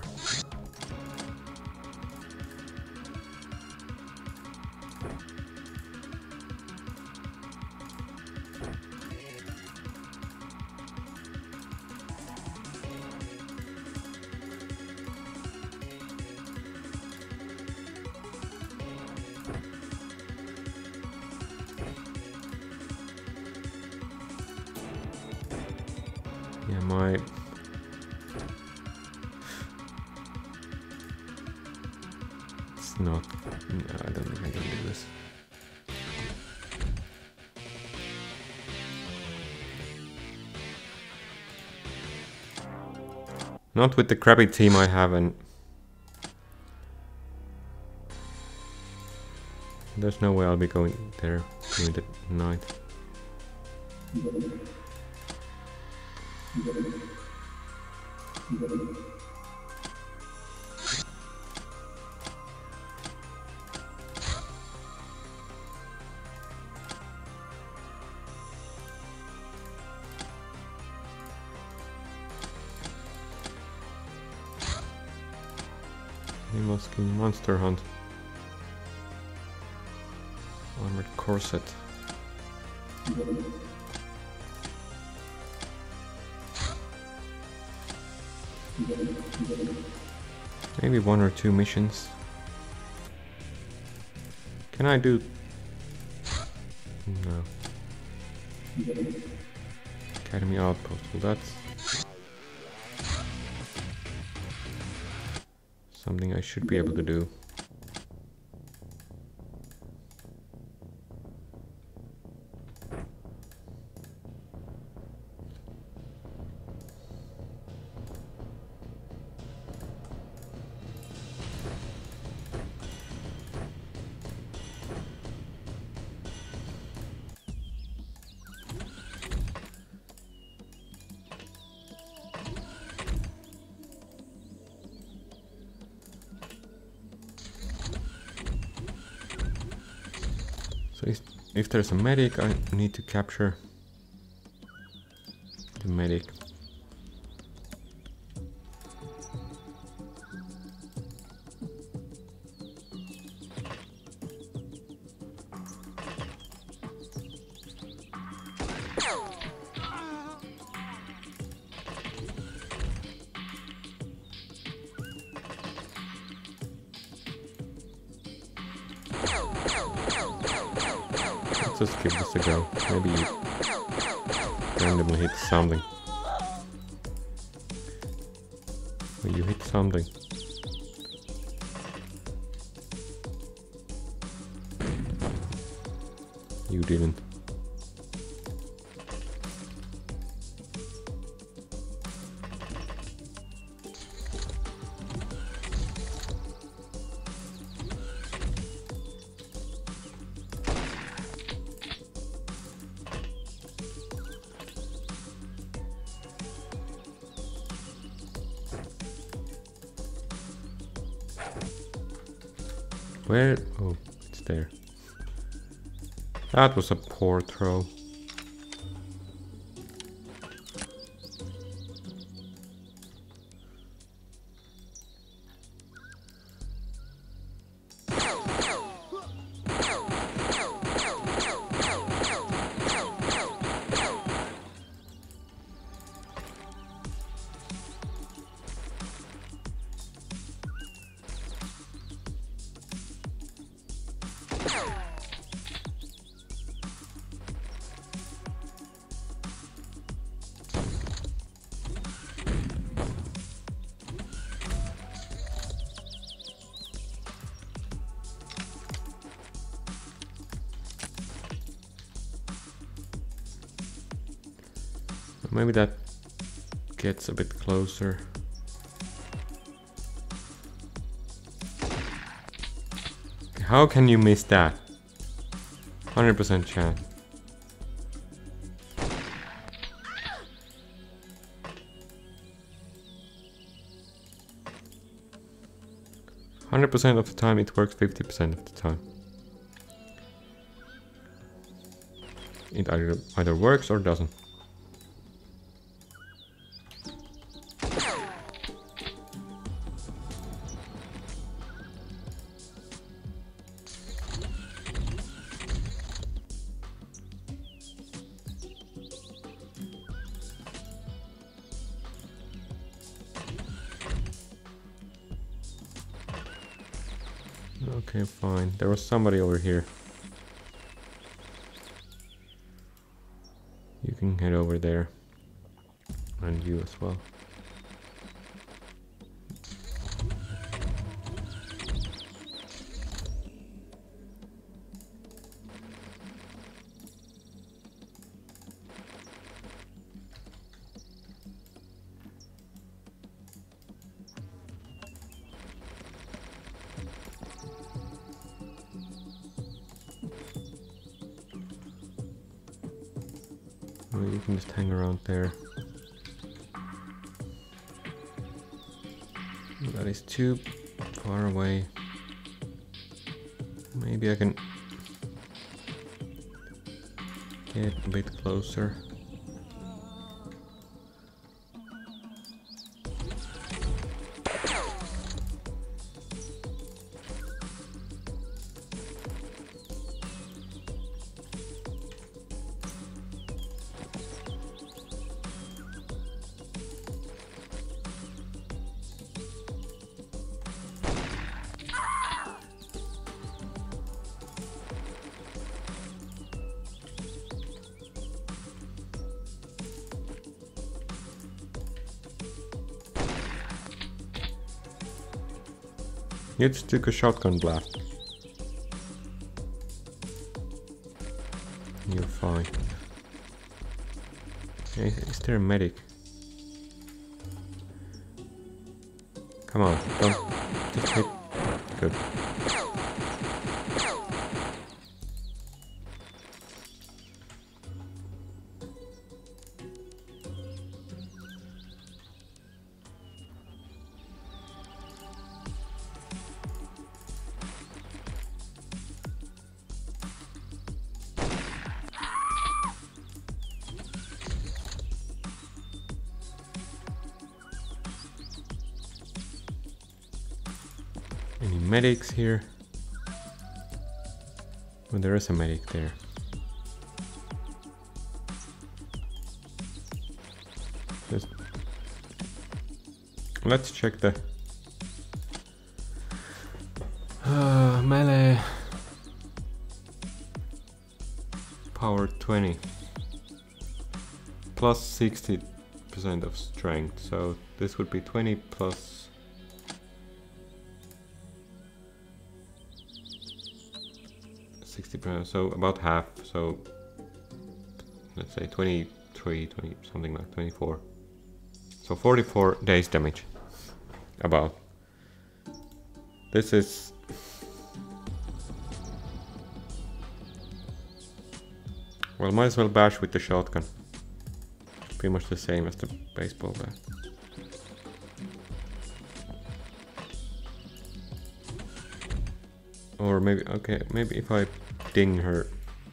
Yeah, my... It's not... No, I don't think I can do this. Not with the crappy team I have, and... There's no way I'll be going there during the night. Musking monster hunt. Armored corset. Maybe one or two missions. Can I do... No. Academy outpost, well that's... something I should be able to do. So if, if there's a medic, I need to capture the medic. Let's just give this a go. Maybe you randomly hit something. Well, you hit something. You didn't. Where? Oh, it's there. That was a poor throw. Maybe that gets a bit closer. How can you miss that? one hundred percent chance. one hundred percent of the time it works fifty percent of the time. It either, either works or doesn't. Okay, fine. There was somebody over here. You can head over there. And you as well. You can just hang around there. That is too far away. Maybe I can get a bit closer. You just took a shotgun blast. You're fine. Is, is there a medic? Come on, don't just hit. Good. Any medics here? Oh, there is a medic there. Just let's check the uh, melee power twenty plus sixty percent of strength. So this would be twenty plus sixty percent, so about half, so let's say twenty-three, twenty, something like twenty-four. So forty-four days damage. About. This is well, might as well bash with the shotgun. Pretty much the same as the baseball bat. Or maybe, okay, maybe if I ding her.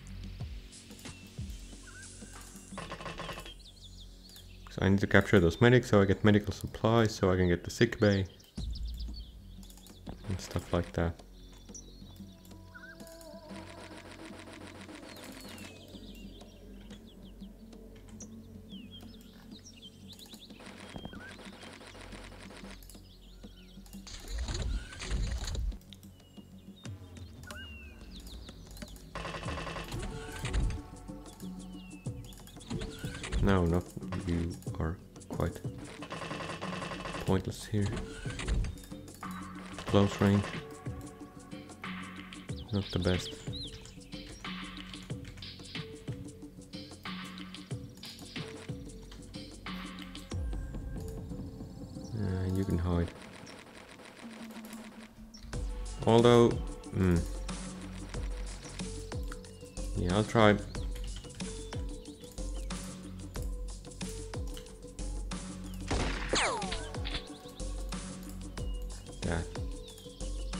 So I need to capture those medics so I get medical supplies, so I can get the sick bay. And stuff like that. No, not you are quite pointless here. Close range. Not the best. Uh, you can hide. Although, hmm. Yeah, I'll try. That.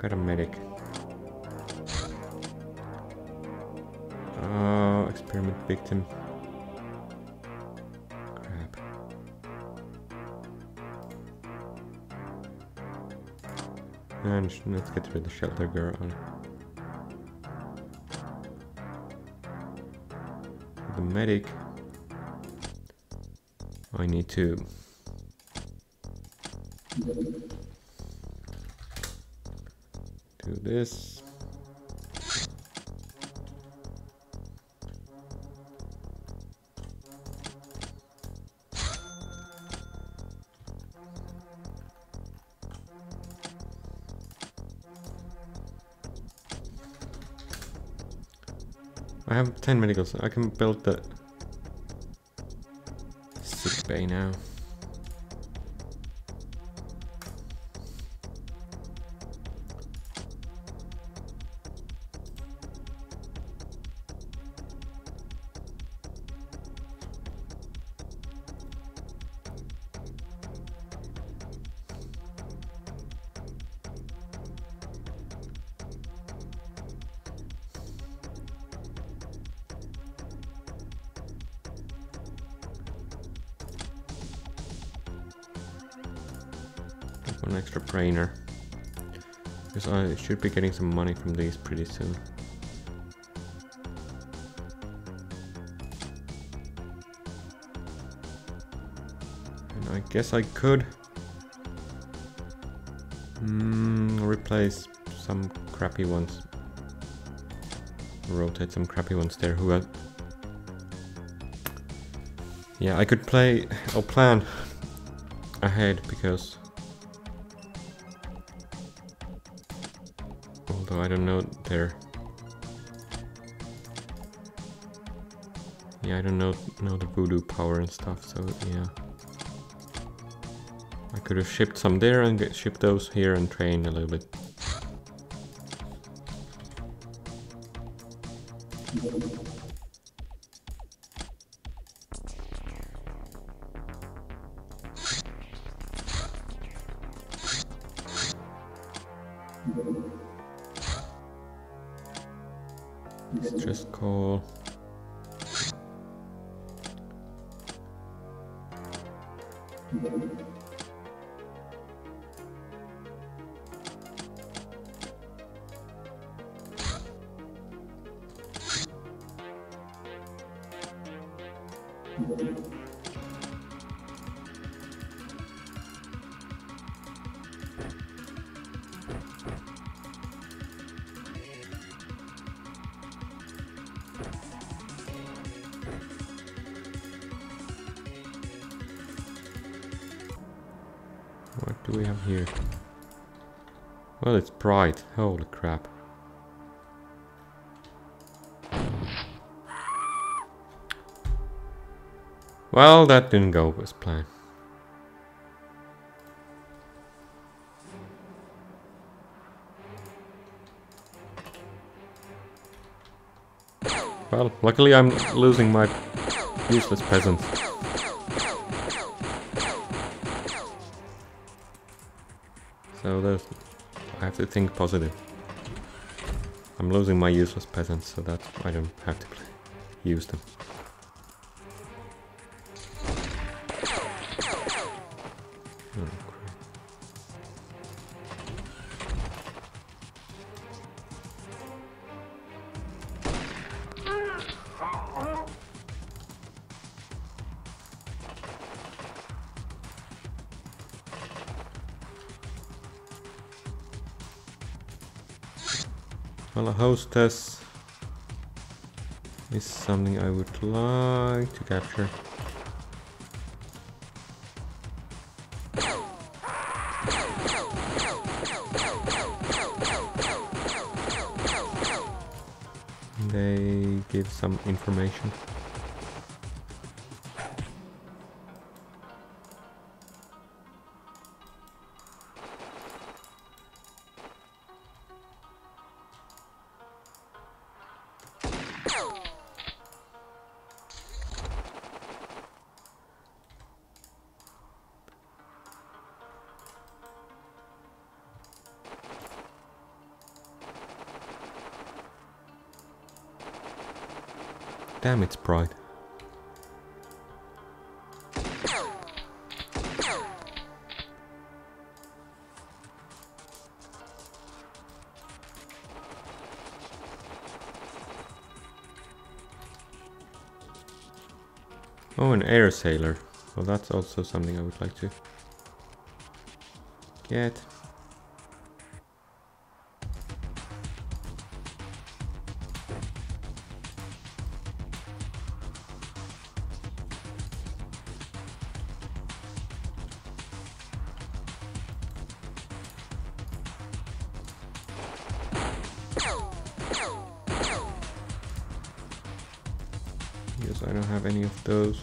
got a medic. Oh, experiment victim. Crap. And let's get rid of the shelter girl. The medic. I need to do this. I have ten medicals. I can build the sick bay now. One extra brainer, because I should be getting some money from these pretty soon. And I guess I could mm, replace some crappy ones, rotate some crappy ones there. Who else? Yeah, I could play or plan ahead, because although I don't know their yeah I don't know know the voodoo power and stuff, so yeah, I could have shipped some there and get shipped those here and train a little bit. Let's just call what do we have here? Well, it's bright. Holy crap. Well, that didn't go as planned. Well, luckily I'm losing my useless peasants. So there's, I have to think positive. I'm losing my useless peasants, so that I don't have to play, use them. Oh, well, a hostess is something I would like to capture. They give some information. Damn, it's bright. Oh, an air sailor. Well, that's also something I would like to get. Yes, I don't have any of those.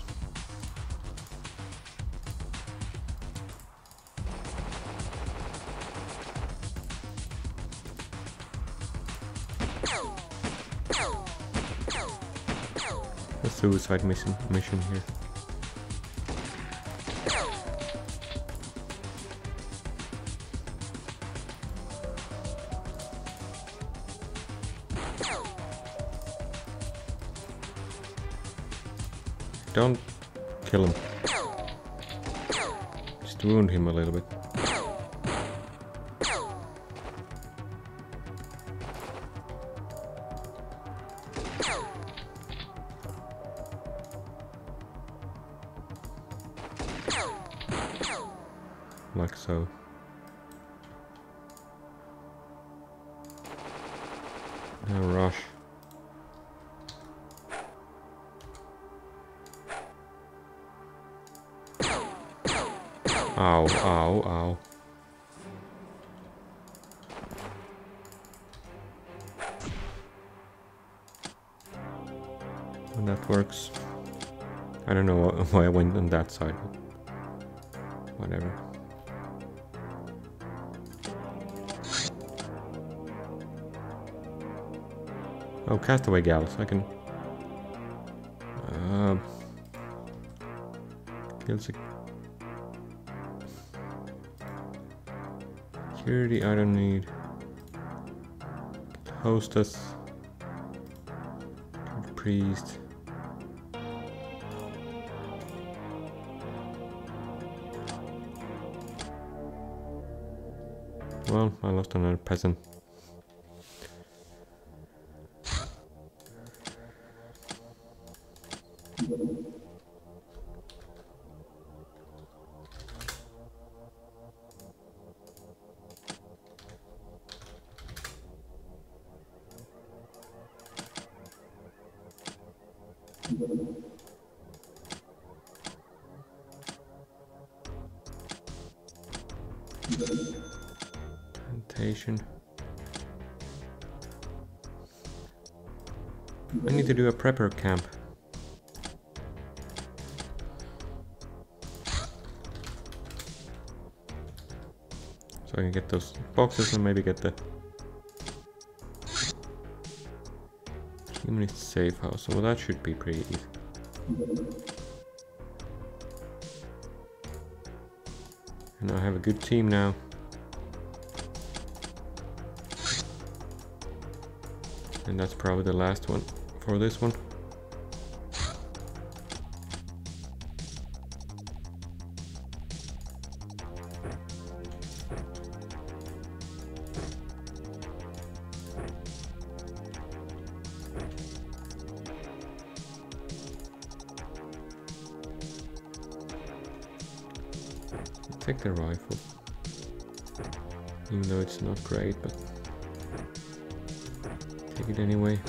A suicide mission mission here. Don't kill him. Just wound him a little bit. Like so. Now rush. Ow, ow, ow. And that works. I don't know why I went on that side, but whatever. Oh, castaway gals, I can... Uh, kill sec security, I don't need. Hostess. Priest. Well, I lost another peasant. Plantation. I need to do a prepper camp. So I can get those boxes and maybe get the humanist safe house. So that should be pretty easy. And I have a good team now. And that's probably the last one for this one. Take the rifle, even though it's not great, but take it anyway.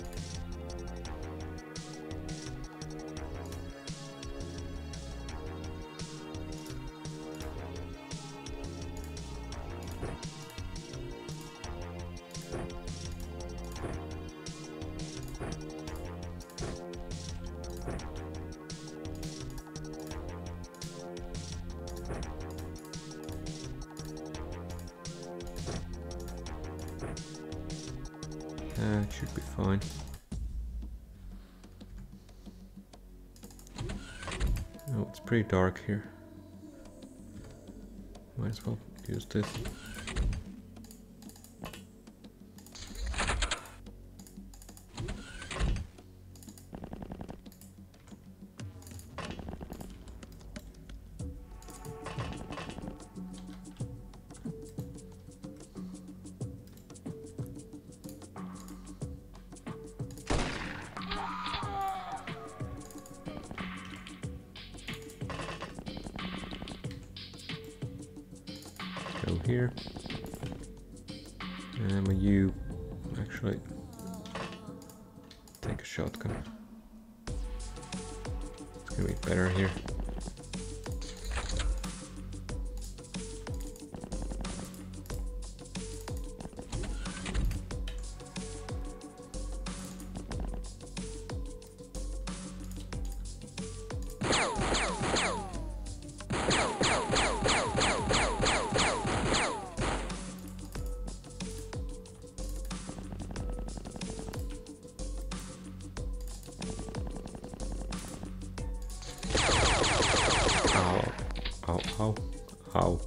Uh, it should be fine. Oh, it's pretty dark here. Might as well use this. Go here. And you actually take a shotgun. It's gonna be better here. Ow, ow, ow.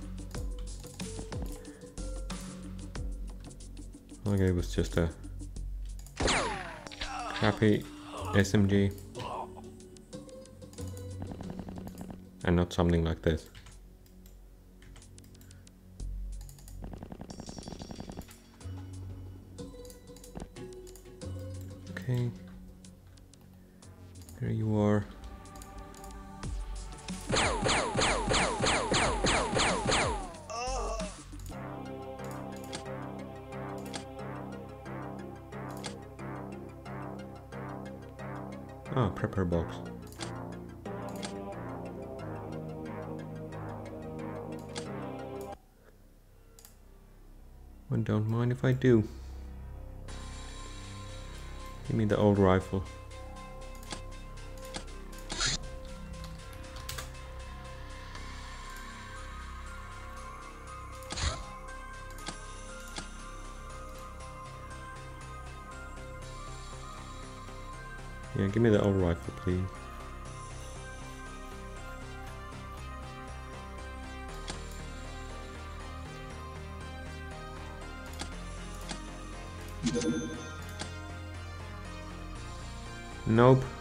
Okay, it was just a crappy S M G. And not something like this. Okay. There you are. Ah, prepper box. Well, don't mind if I do. Give me the old rifle. Yeah, give me the old rifle, please. Nope.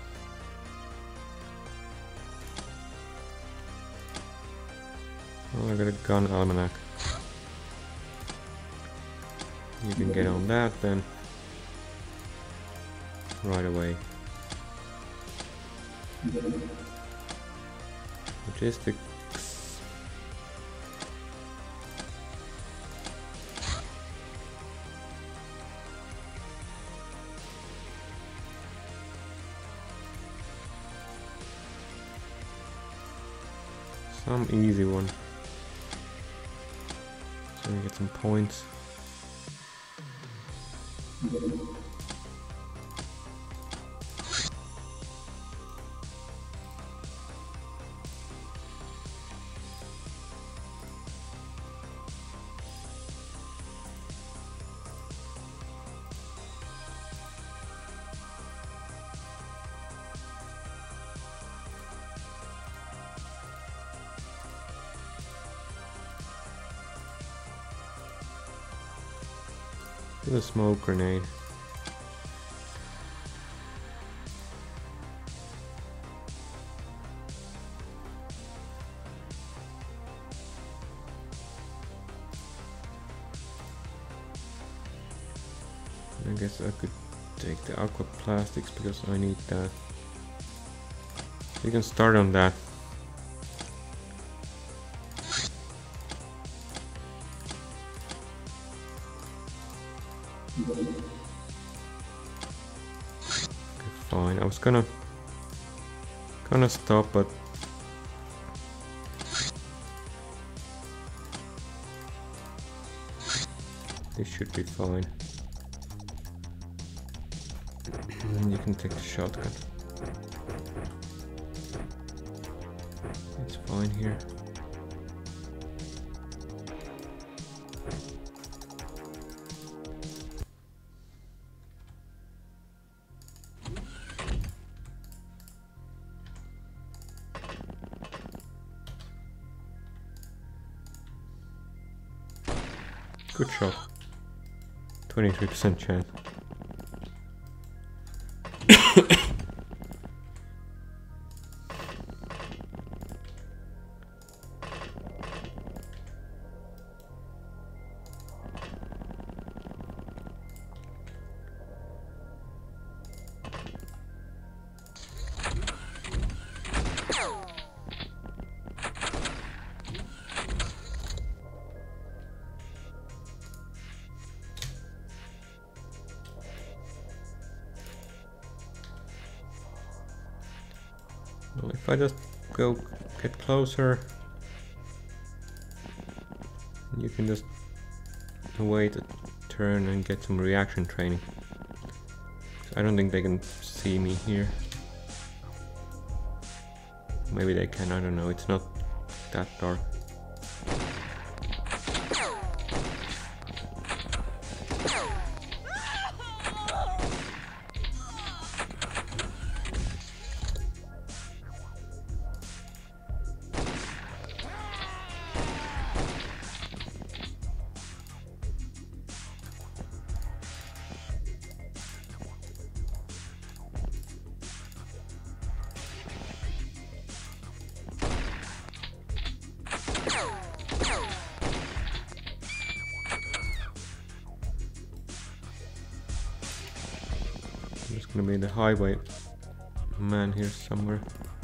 Oh, I got a gun almanac. You can get on that then. Right away. Logistics. Some easy one. So we get some points. Do a smoke grenade. I guess I could take the aqua plastics because I need that. So you can start on that. Okay, fine. I was gonna gonna stop, but this should be fine. And then you can take the shotgun. It's fine here. Good shot. twenty-three percent chance. Well, if I just go get closer, you can just wait a turn and get some reaction training. I don't think they can see me here. Maybe they can, I don't know, it's not that dark. There's gonna be the highway man here somewhere.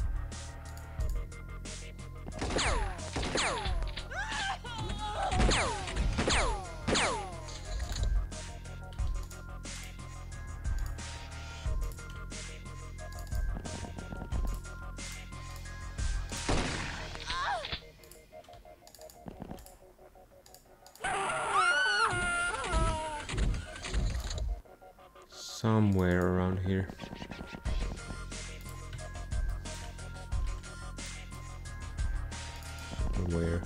Somewhere around here. Where?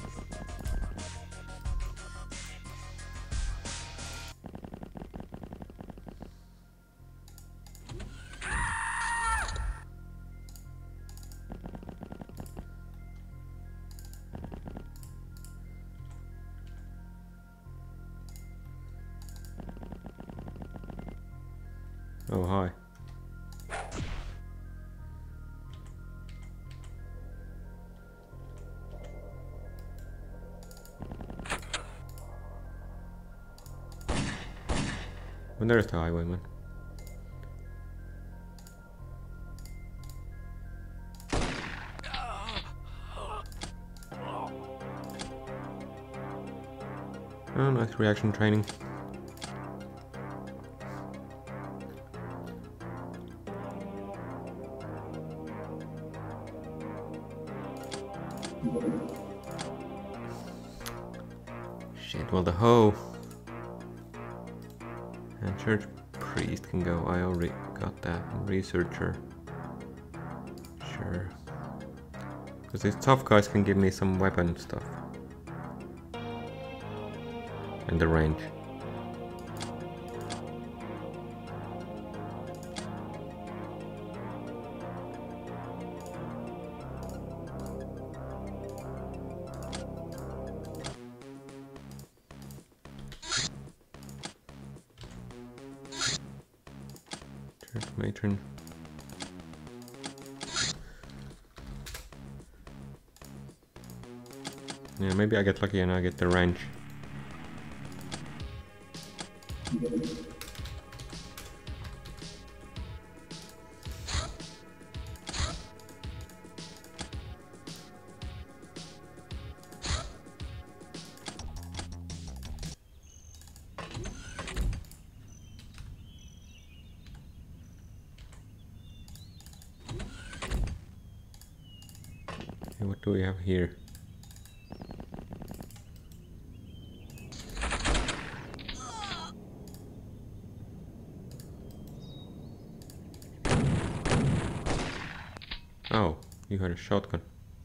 Oh, hi. Well, there's the highwayman. Oh, nice reaction training. Shit, well the hoe and church priest can go. I already got that. Researcher. Sure. Because these tough guys can give me some weapon stuff. And the range. Matron. Yeah, maybe I get lucky and I get the wrench. What do we have here? Oh, you had a shotgun.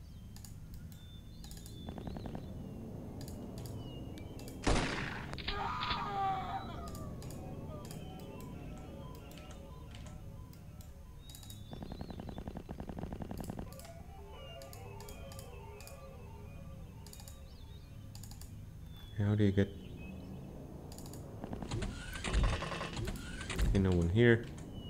How do you get... Okay, no one here.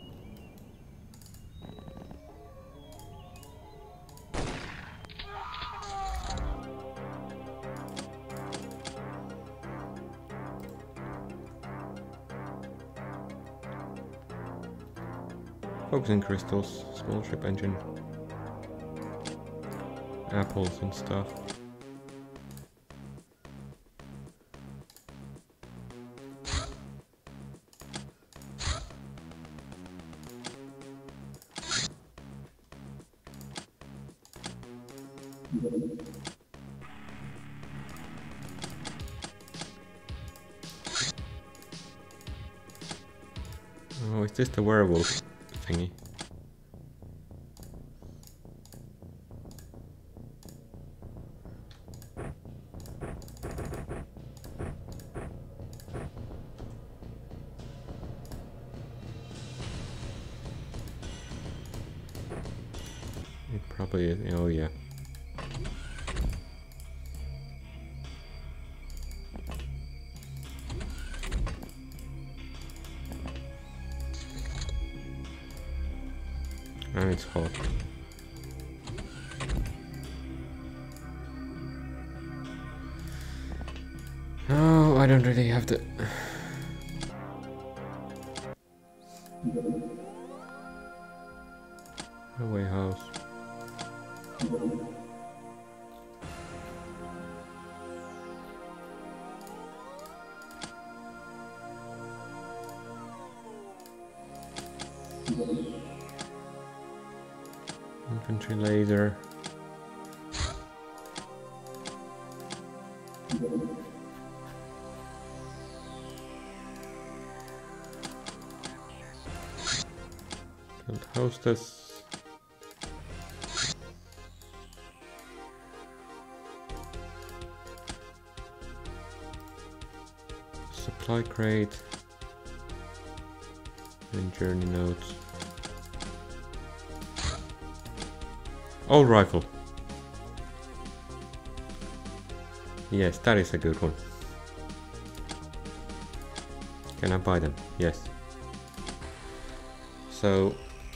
Focusing crystals, small ship engine, apples and stuff. Oh, is this the werewolf thingy? It probably is. Oh yeah. And it's hot. Oh, I don't really have to. Away house. Infantry laser. Build hostess. Supply crate. And journey notes. Old rifle. Yes, that is a good one. Can I buy them? Yes. So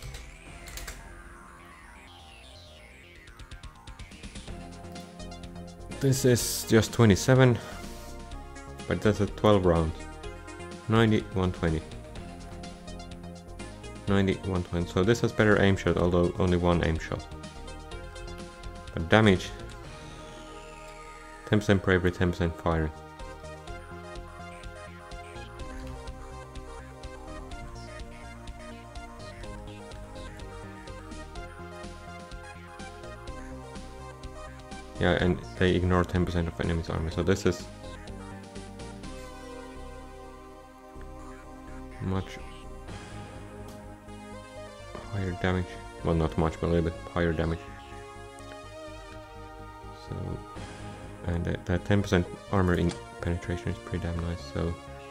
this is just twenty-seven, but that's a twelve round. ninety, one twenty. ninety, one twenty. So this has better aim shot, although only one aim shot. But damage, ten percent bravery, ten percent firing. Yeah, and they ignore ten percent of enemy's armor, so this is much higher damage. Well, not much, but a little bit higher damage. So, and that, that ten percent armor in penetration is pretty damn nice, so.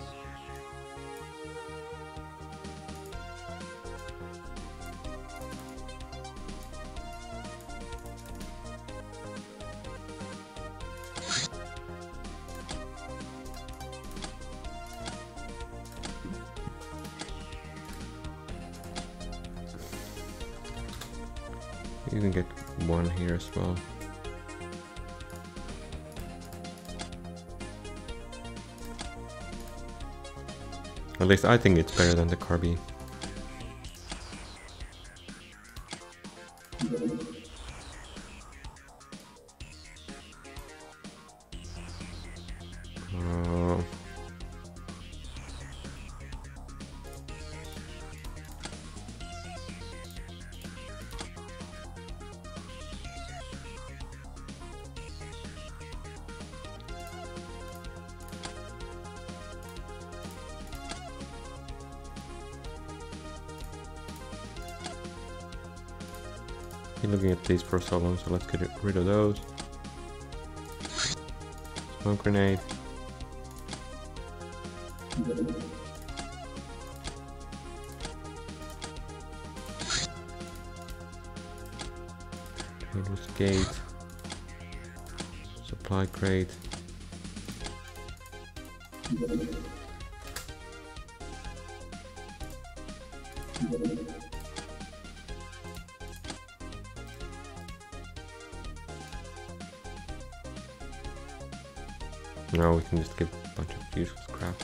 You can get one here as well. At least I think it's better than the carbine. Uh, been looking at these for so long, so let's get rid of those. Smoke grenade. Trader's gate. Supply crate. Now we can just give a bunch of useless crap.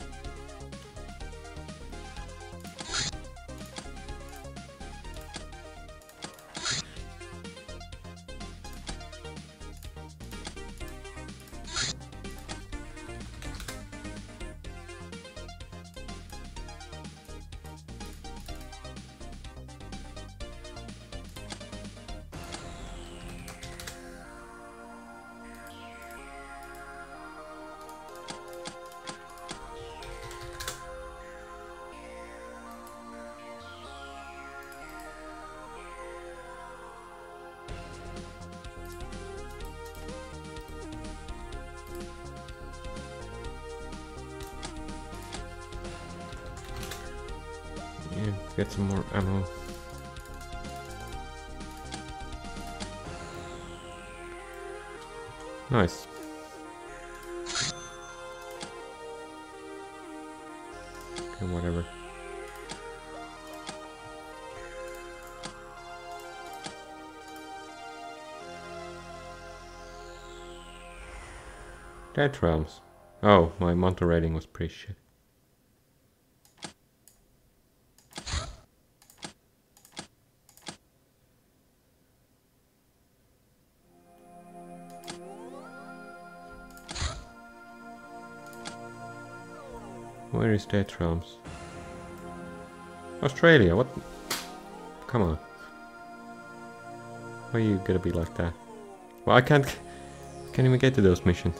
Okay, get some more ammo. Nice. Okay, whatever. Dead realms. Oh, my Monto rating was pretty shit. Where is Dead realms? Australia, what? Come on. Why are you gonna be like that? Well, I can't... can't even get to those missions.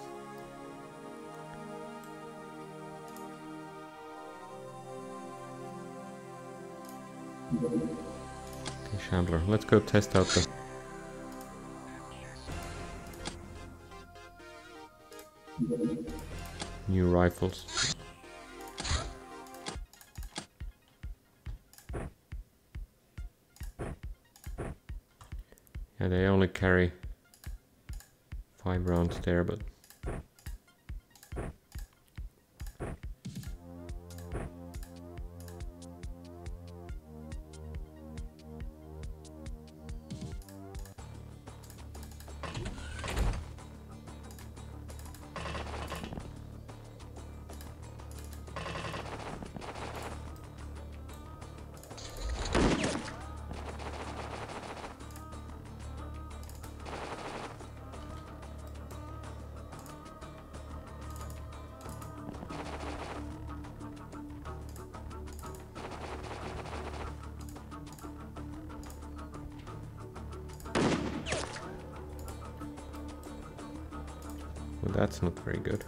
Okay, Shambler, let's go test out the... new rifles. Yeah, they only carry five rounds there, but... Well, that's not very good.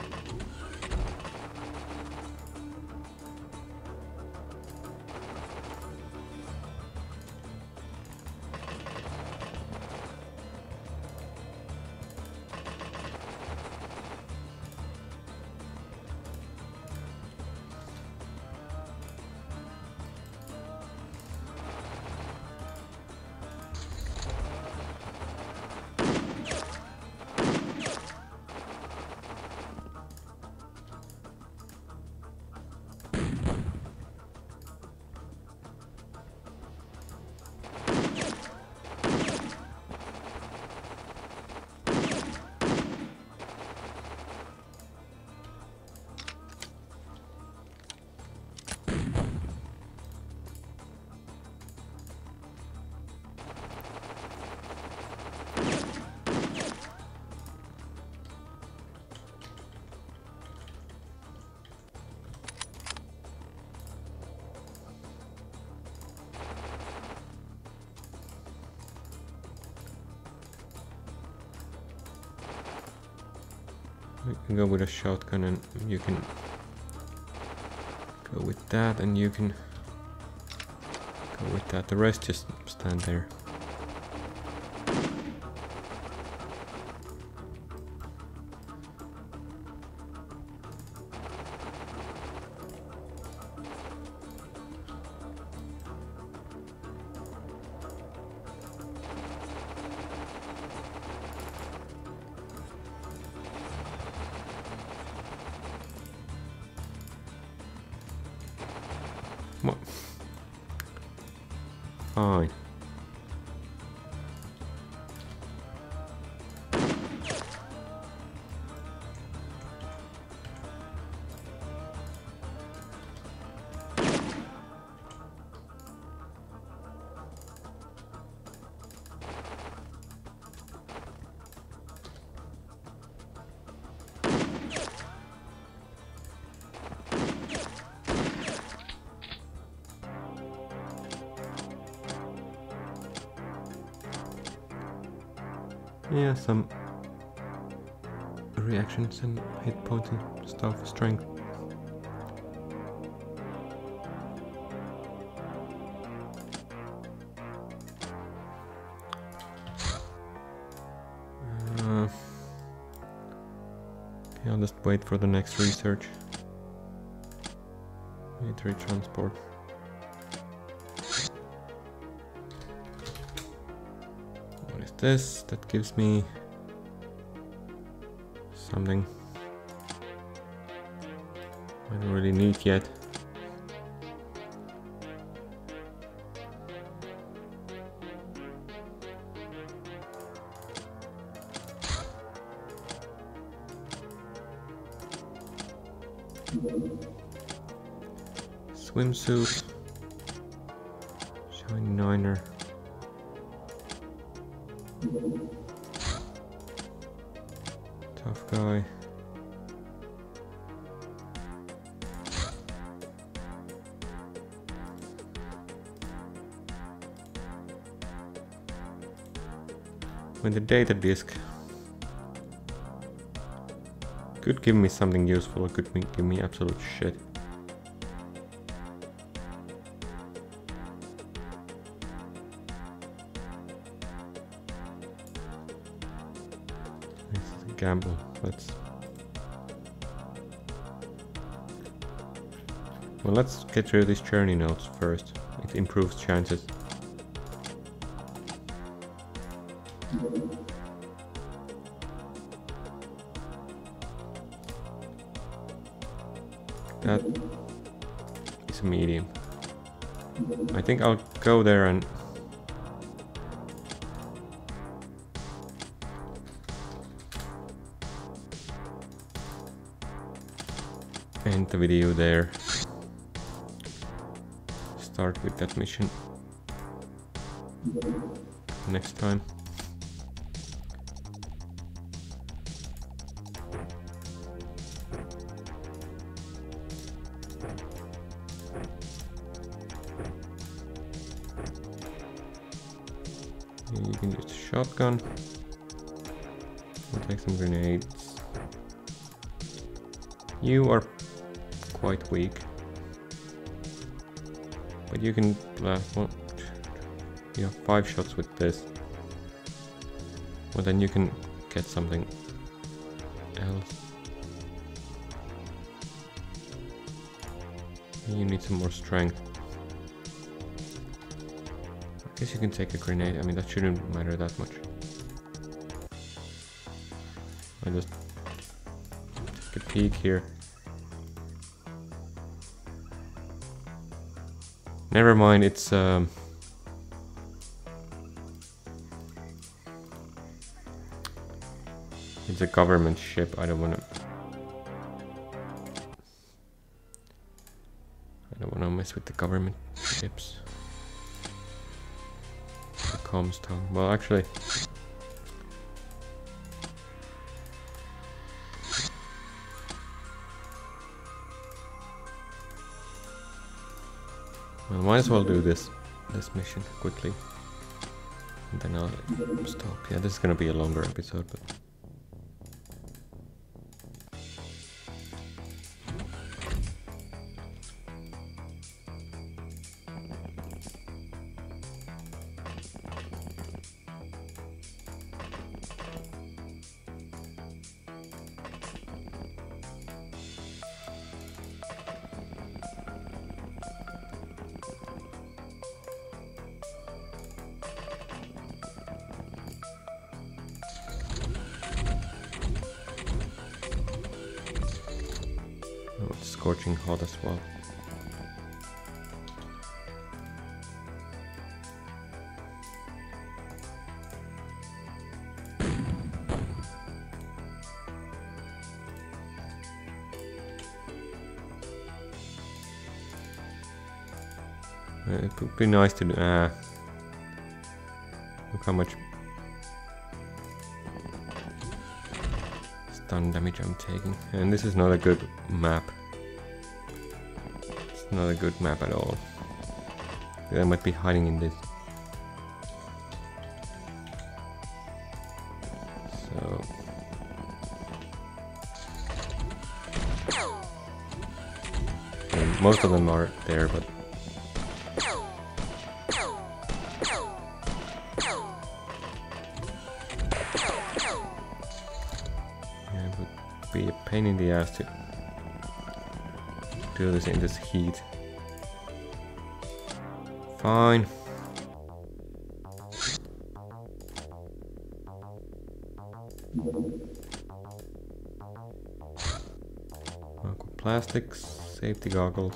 We can go with a shotgun and you can go with that and you can go with that. The rest just stand there. What? Fine. Yeah, some reactions and hit points and stuff, strength. Uh, okay, I'll just wait for the next research. Military transport. this. That gives me something I don't really need yet. Swimsuit. Shiny niner. Tough guy. With the data disk. Could give me something useful, or could give me absolute shit. Gamble. Let's well, let's get through these journey notes first. It improves chances. That is a medium. I think I'll go there and end the video there. Start with that mission next time. You can use the shotgun. We'll take some grenades. You are quite weak, but you can blast one. You have five shots with this. Well, then you can get something else. You need some more strength. I guess you can take a grenade. I mean, that shouldn't matter that much. I just take a peek here. Never mind, it's um, it's a government ship. I don't want to. I don't want to mess with the government ships. The comms tower. Well, actually, well, might as well do this this mission quickly, and then I'll stop. Yeah, this is gonna be a longer episode, but. Scorching hot as well. It would be nice to do. Ah, look how much stun damage I'm taking, and this is not a good map. Not a good map at all. I might be hiding in this. So and most of them are there, but yeah, it would be a pain in the ass to do this in this heat. Fine. Aqua plastics, safety goggles.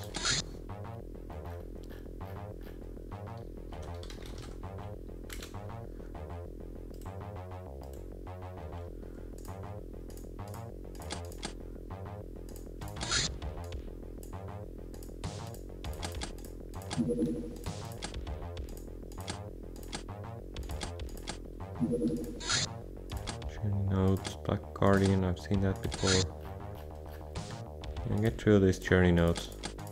Journey notes, Black Guardian, I've seen that before. And get through these journey notes.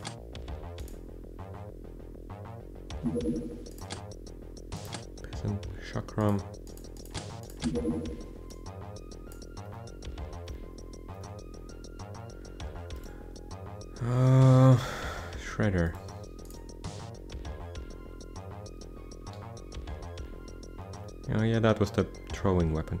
Peasant, Chakram. Uh, Shredder. Oh yeah, that was the throwing weapon.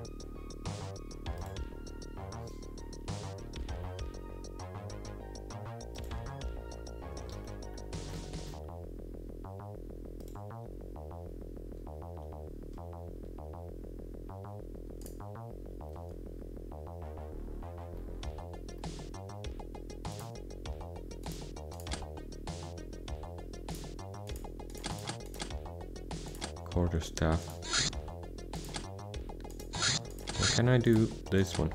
Quarter staff. Or can I do this one?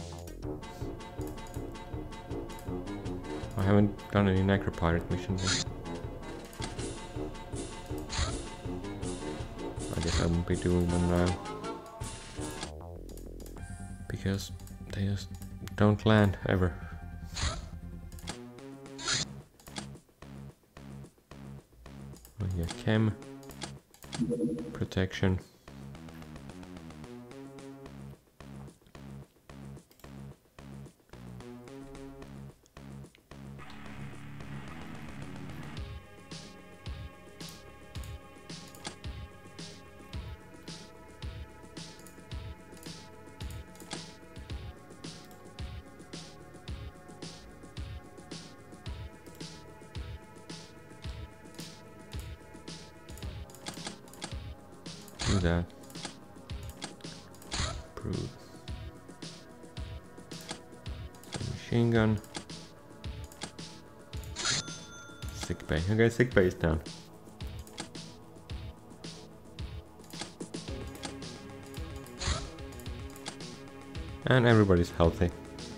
I haven't done any X-Pirate missions yet. I guess I won't be doing them now. Because they just don't land ever. Oh yeah, chem. Protection. Do that. Brood. Machine gun. Sick bay. Okay, sick bay is down. And everybody's healthy.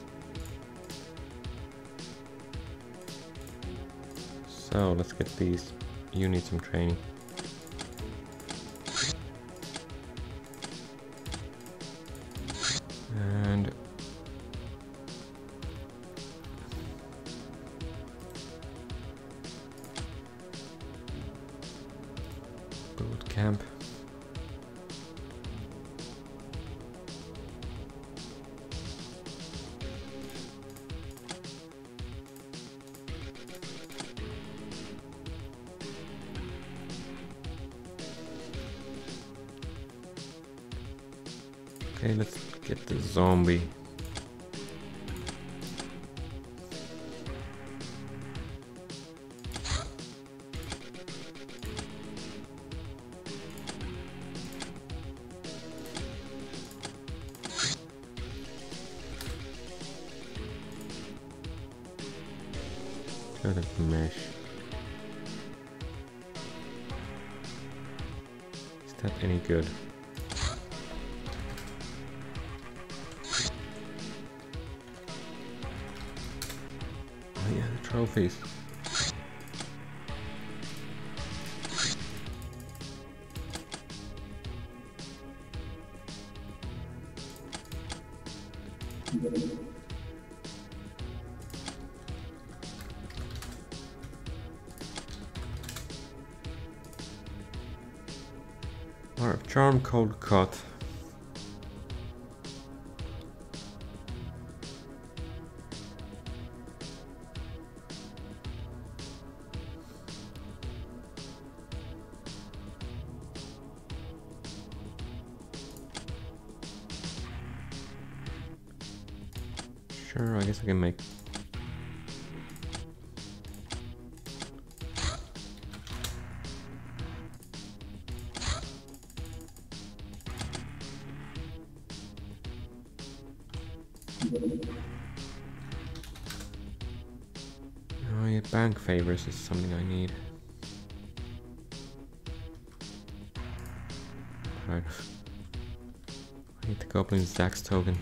So let's get these. You need some training. And boot camp. Okay, let's get the zombie. Sort of mesh. Is that any good? Oh yeah, the trophies. Alright, charm, cold cut. Sure, I guess I can make Oh yeah, bank favors is something I need. Right. I need the Goblin Zax token.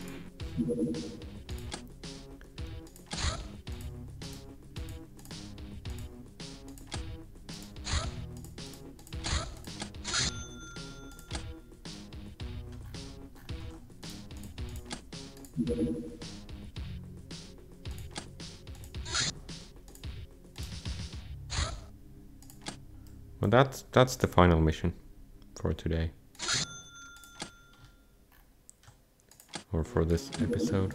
Well, that's that's the final mission for today. Or for this episode.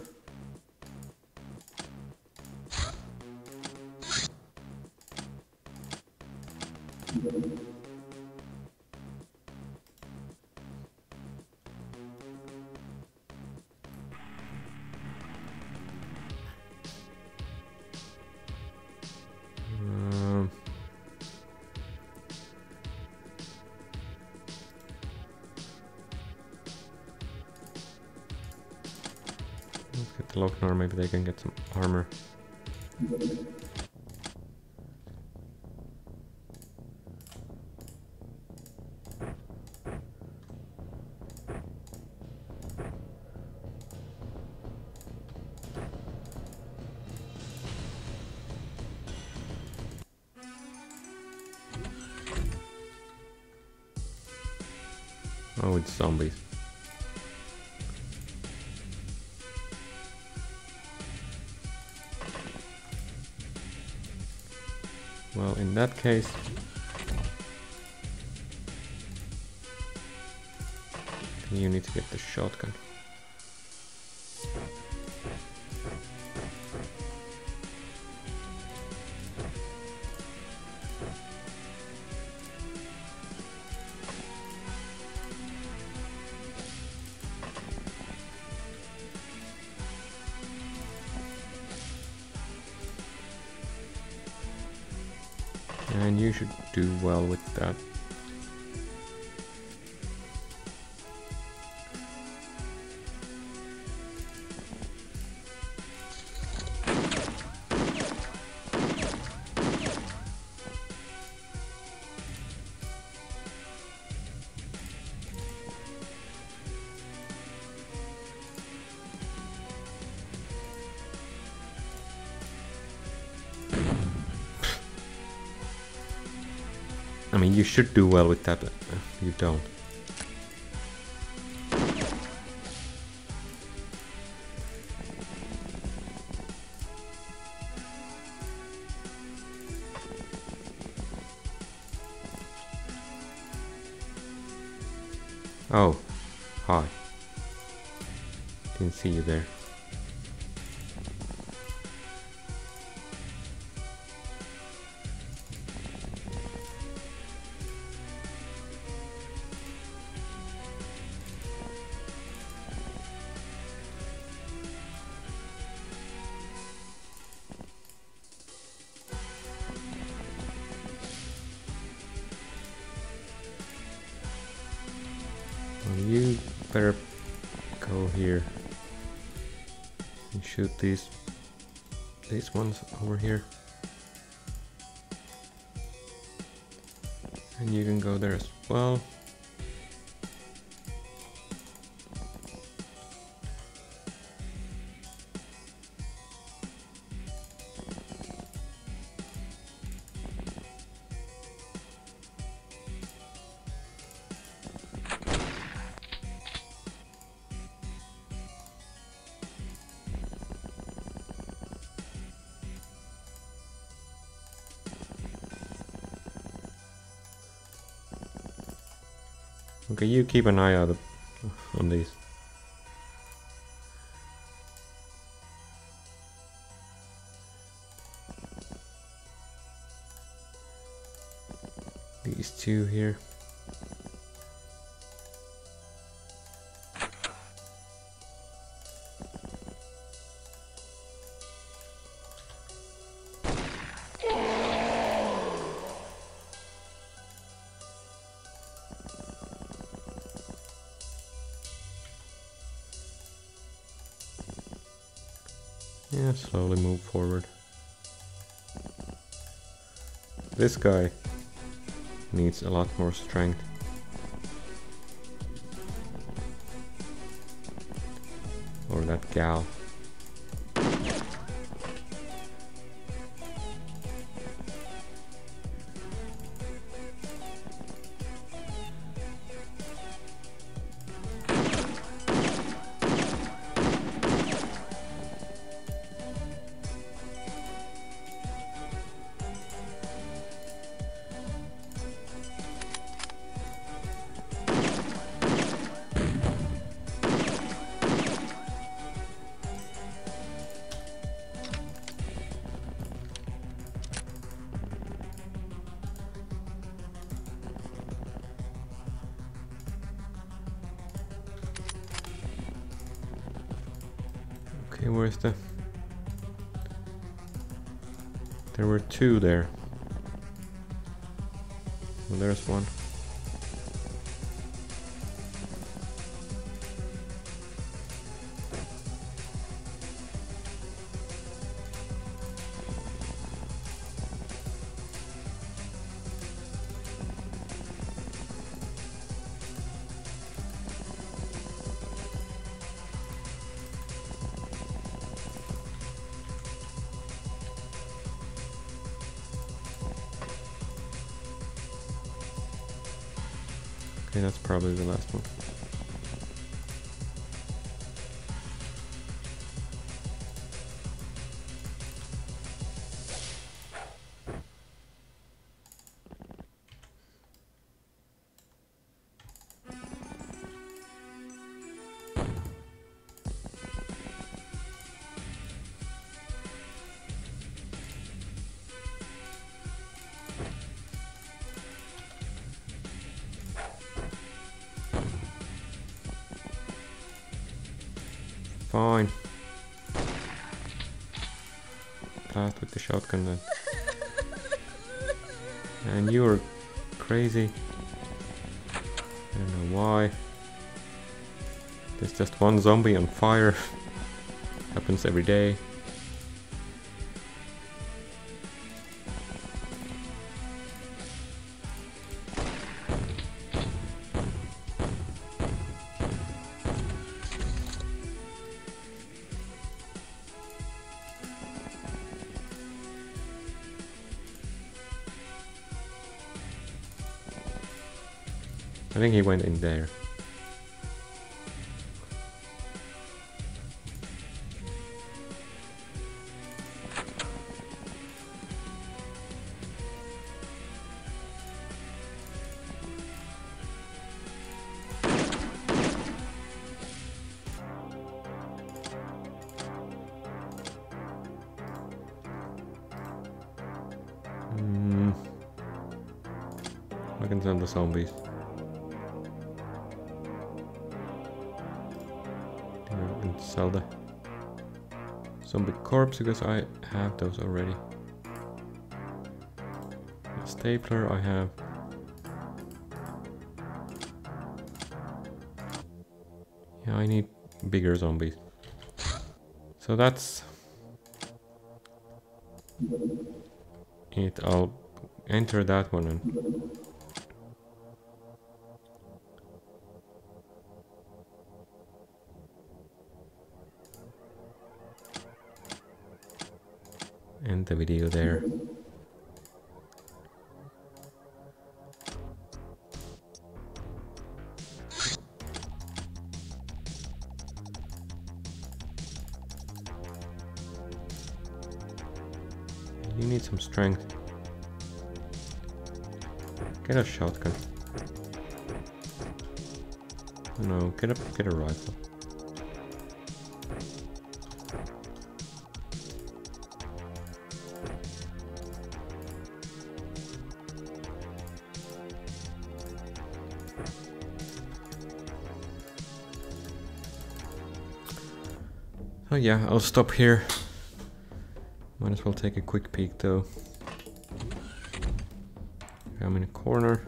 Um, let's get the Loknar, maybe they can get some armor. Oh, it's zombies. Well, in that case, you need to get the shotgun. And you should do well with that. I mean, you should do well with that, but you don't. Oh, hi. Didn't see you there. You better go here and shoot these these ones over here, and you can go there as well. Okay, you keep an eye out on these. These two here. Yeah, slowly move forward. This guy needs a lot more strength. Or that gal. Okay, where's the... There were two there. Well, there's one. Okay, that's probably the last one. Fine. Blast with the shotgun then. And you're crazy. I don't know why. There's just one zombie on fire. Happens every day. I think he went in there. Hmm. I can send the zombies. And sell the zombie corpse because I have those already. The stapler I have. Yeah, I need bigger zombies. So that's it. I'll enter that one and end the video there. You need some strength. Get a shotgun. No, get a get a rifle. Oh yeah, I'll stop here. Might as well take a quick peek though. I'm in a corner.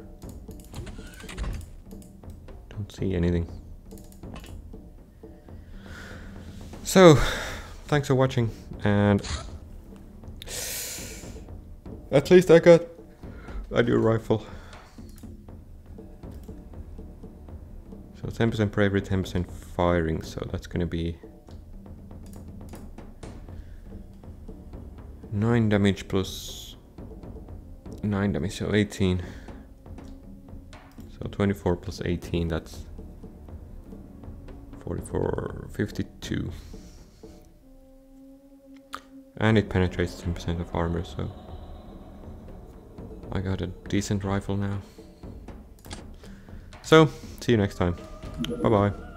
Don't see anything. So, thanks for watching, and at least I got a new rifle. So ten percent bravery, ten percent firing, so that's gonna be nine damage plus nine damage, so eighteen. So twenty-four plus eighteen, that's forty-four, fifty-two. And it penetrates ten percent of armor, so I got a decent rifle now. So, see you next time. Bye bye.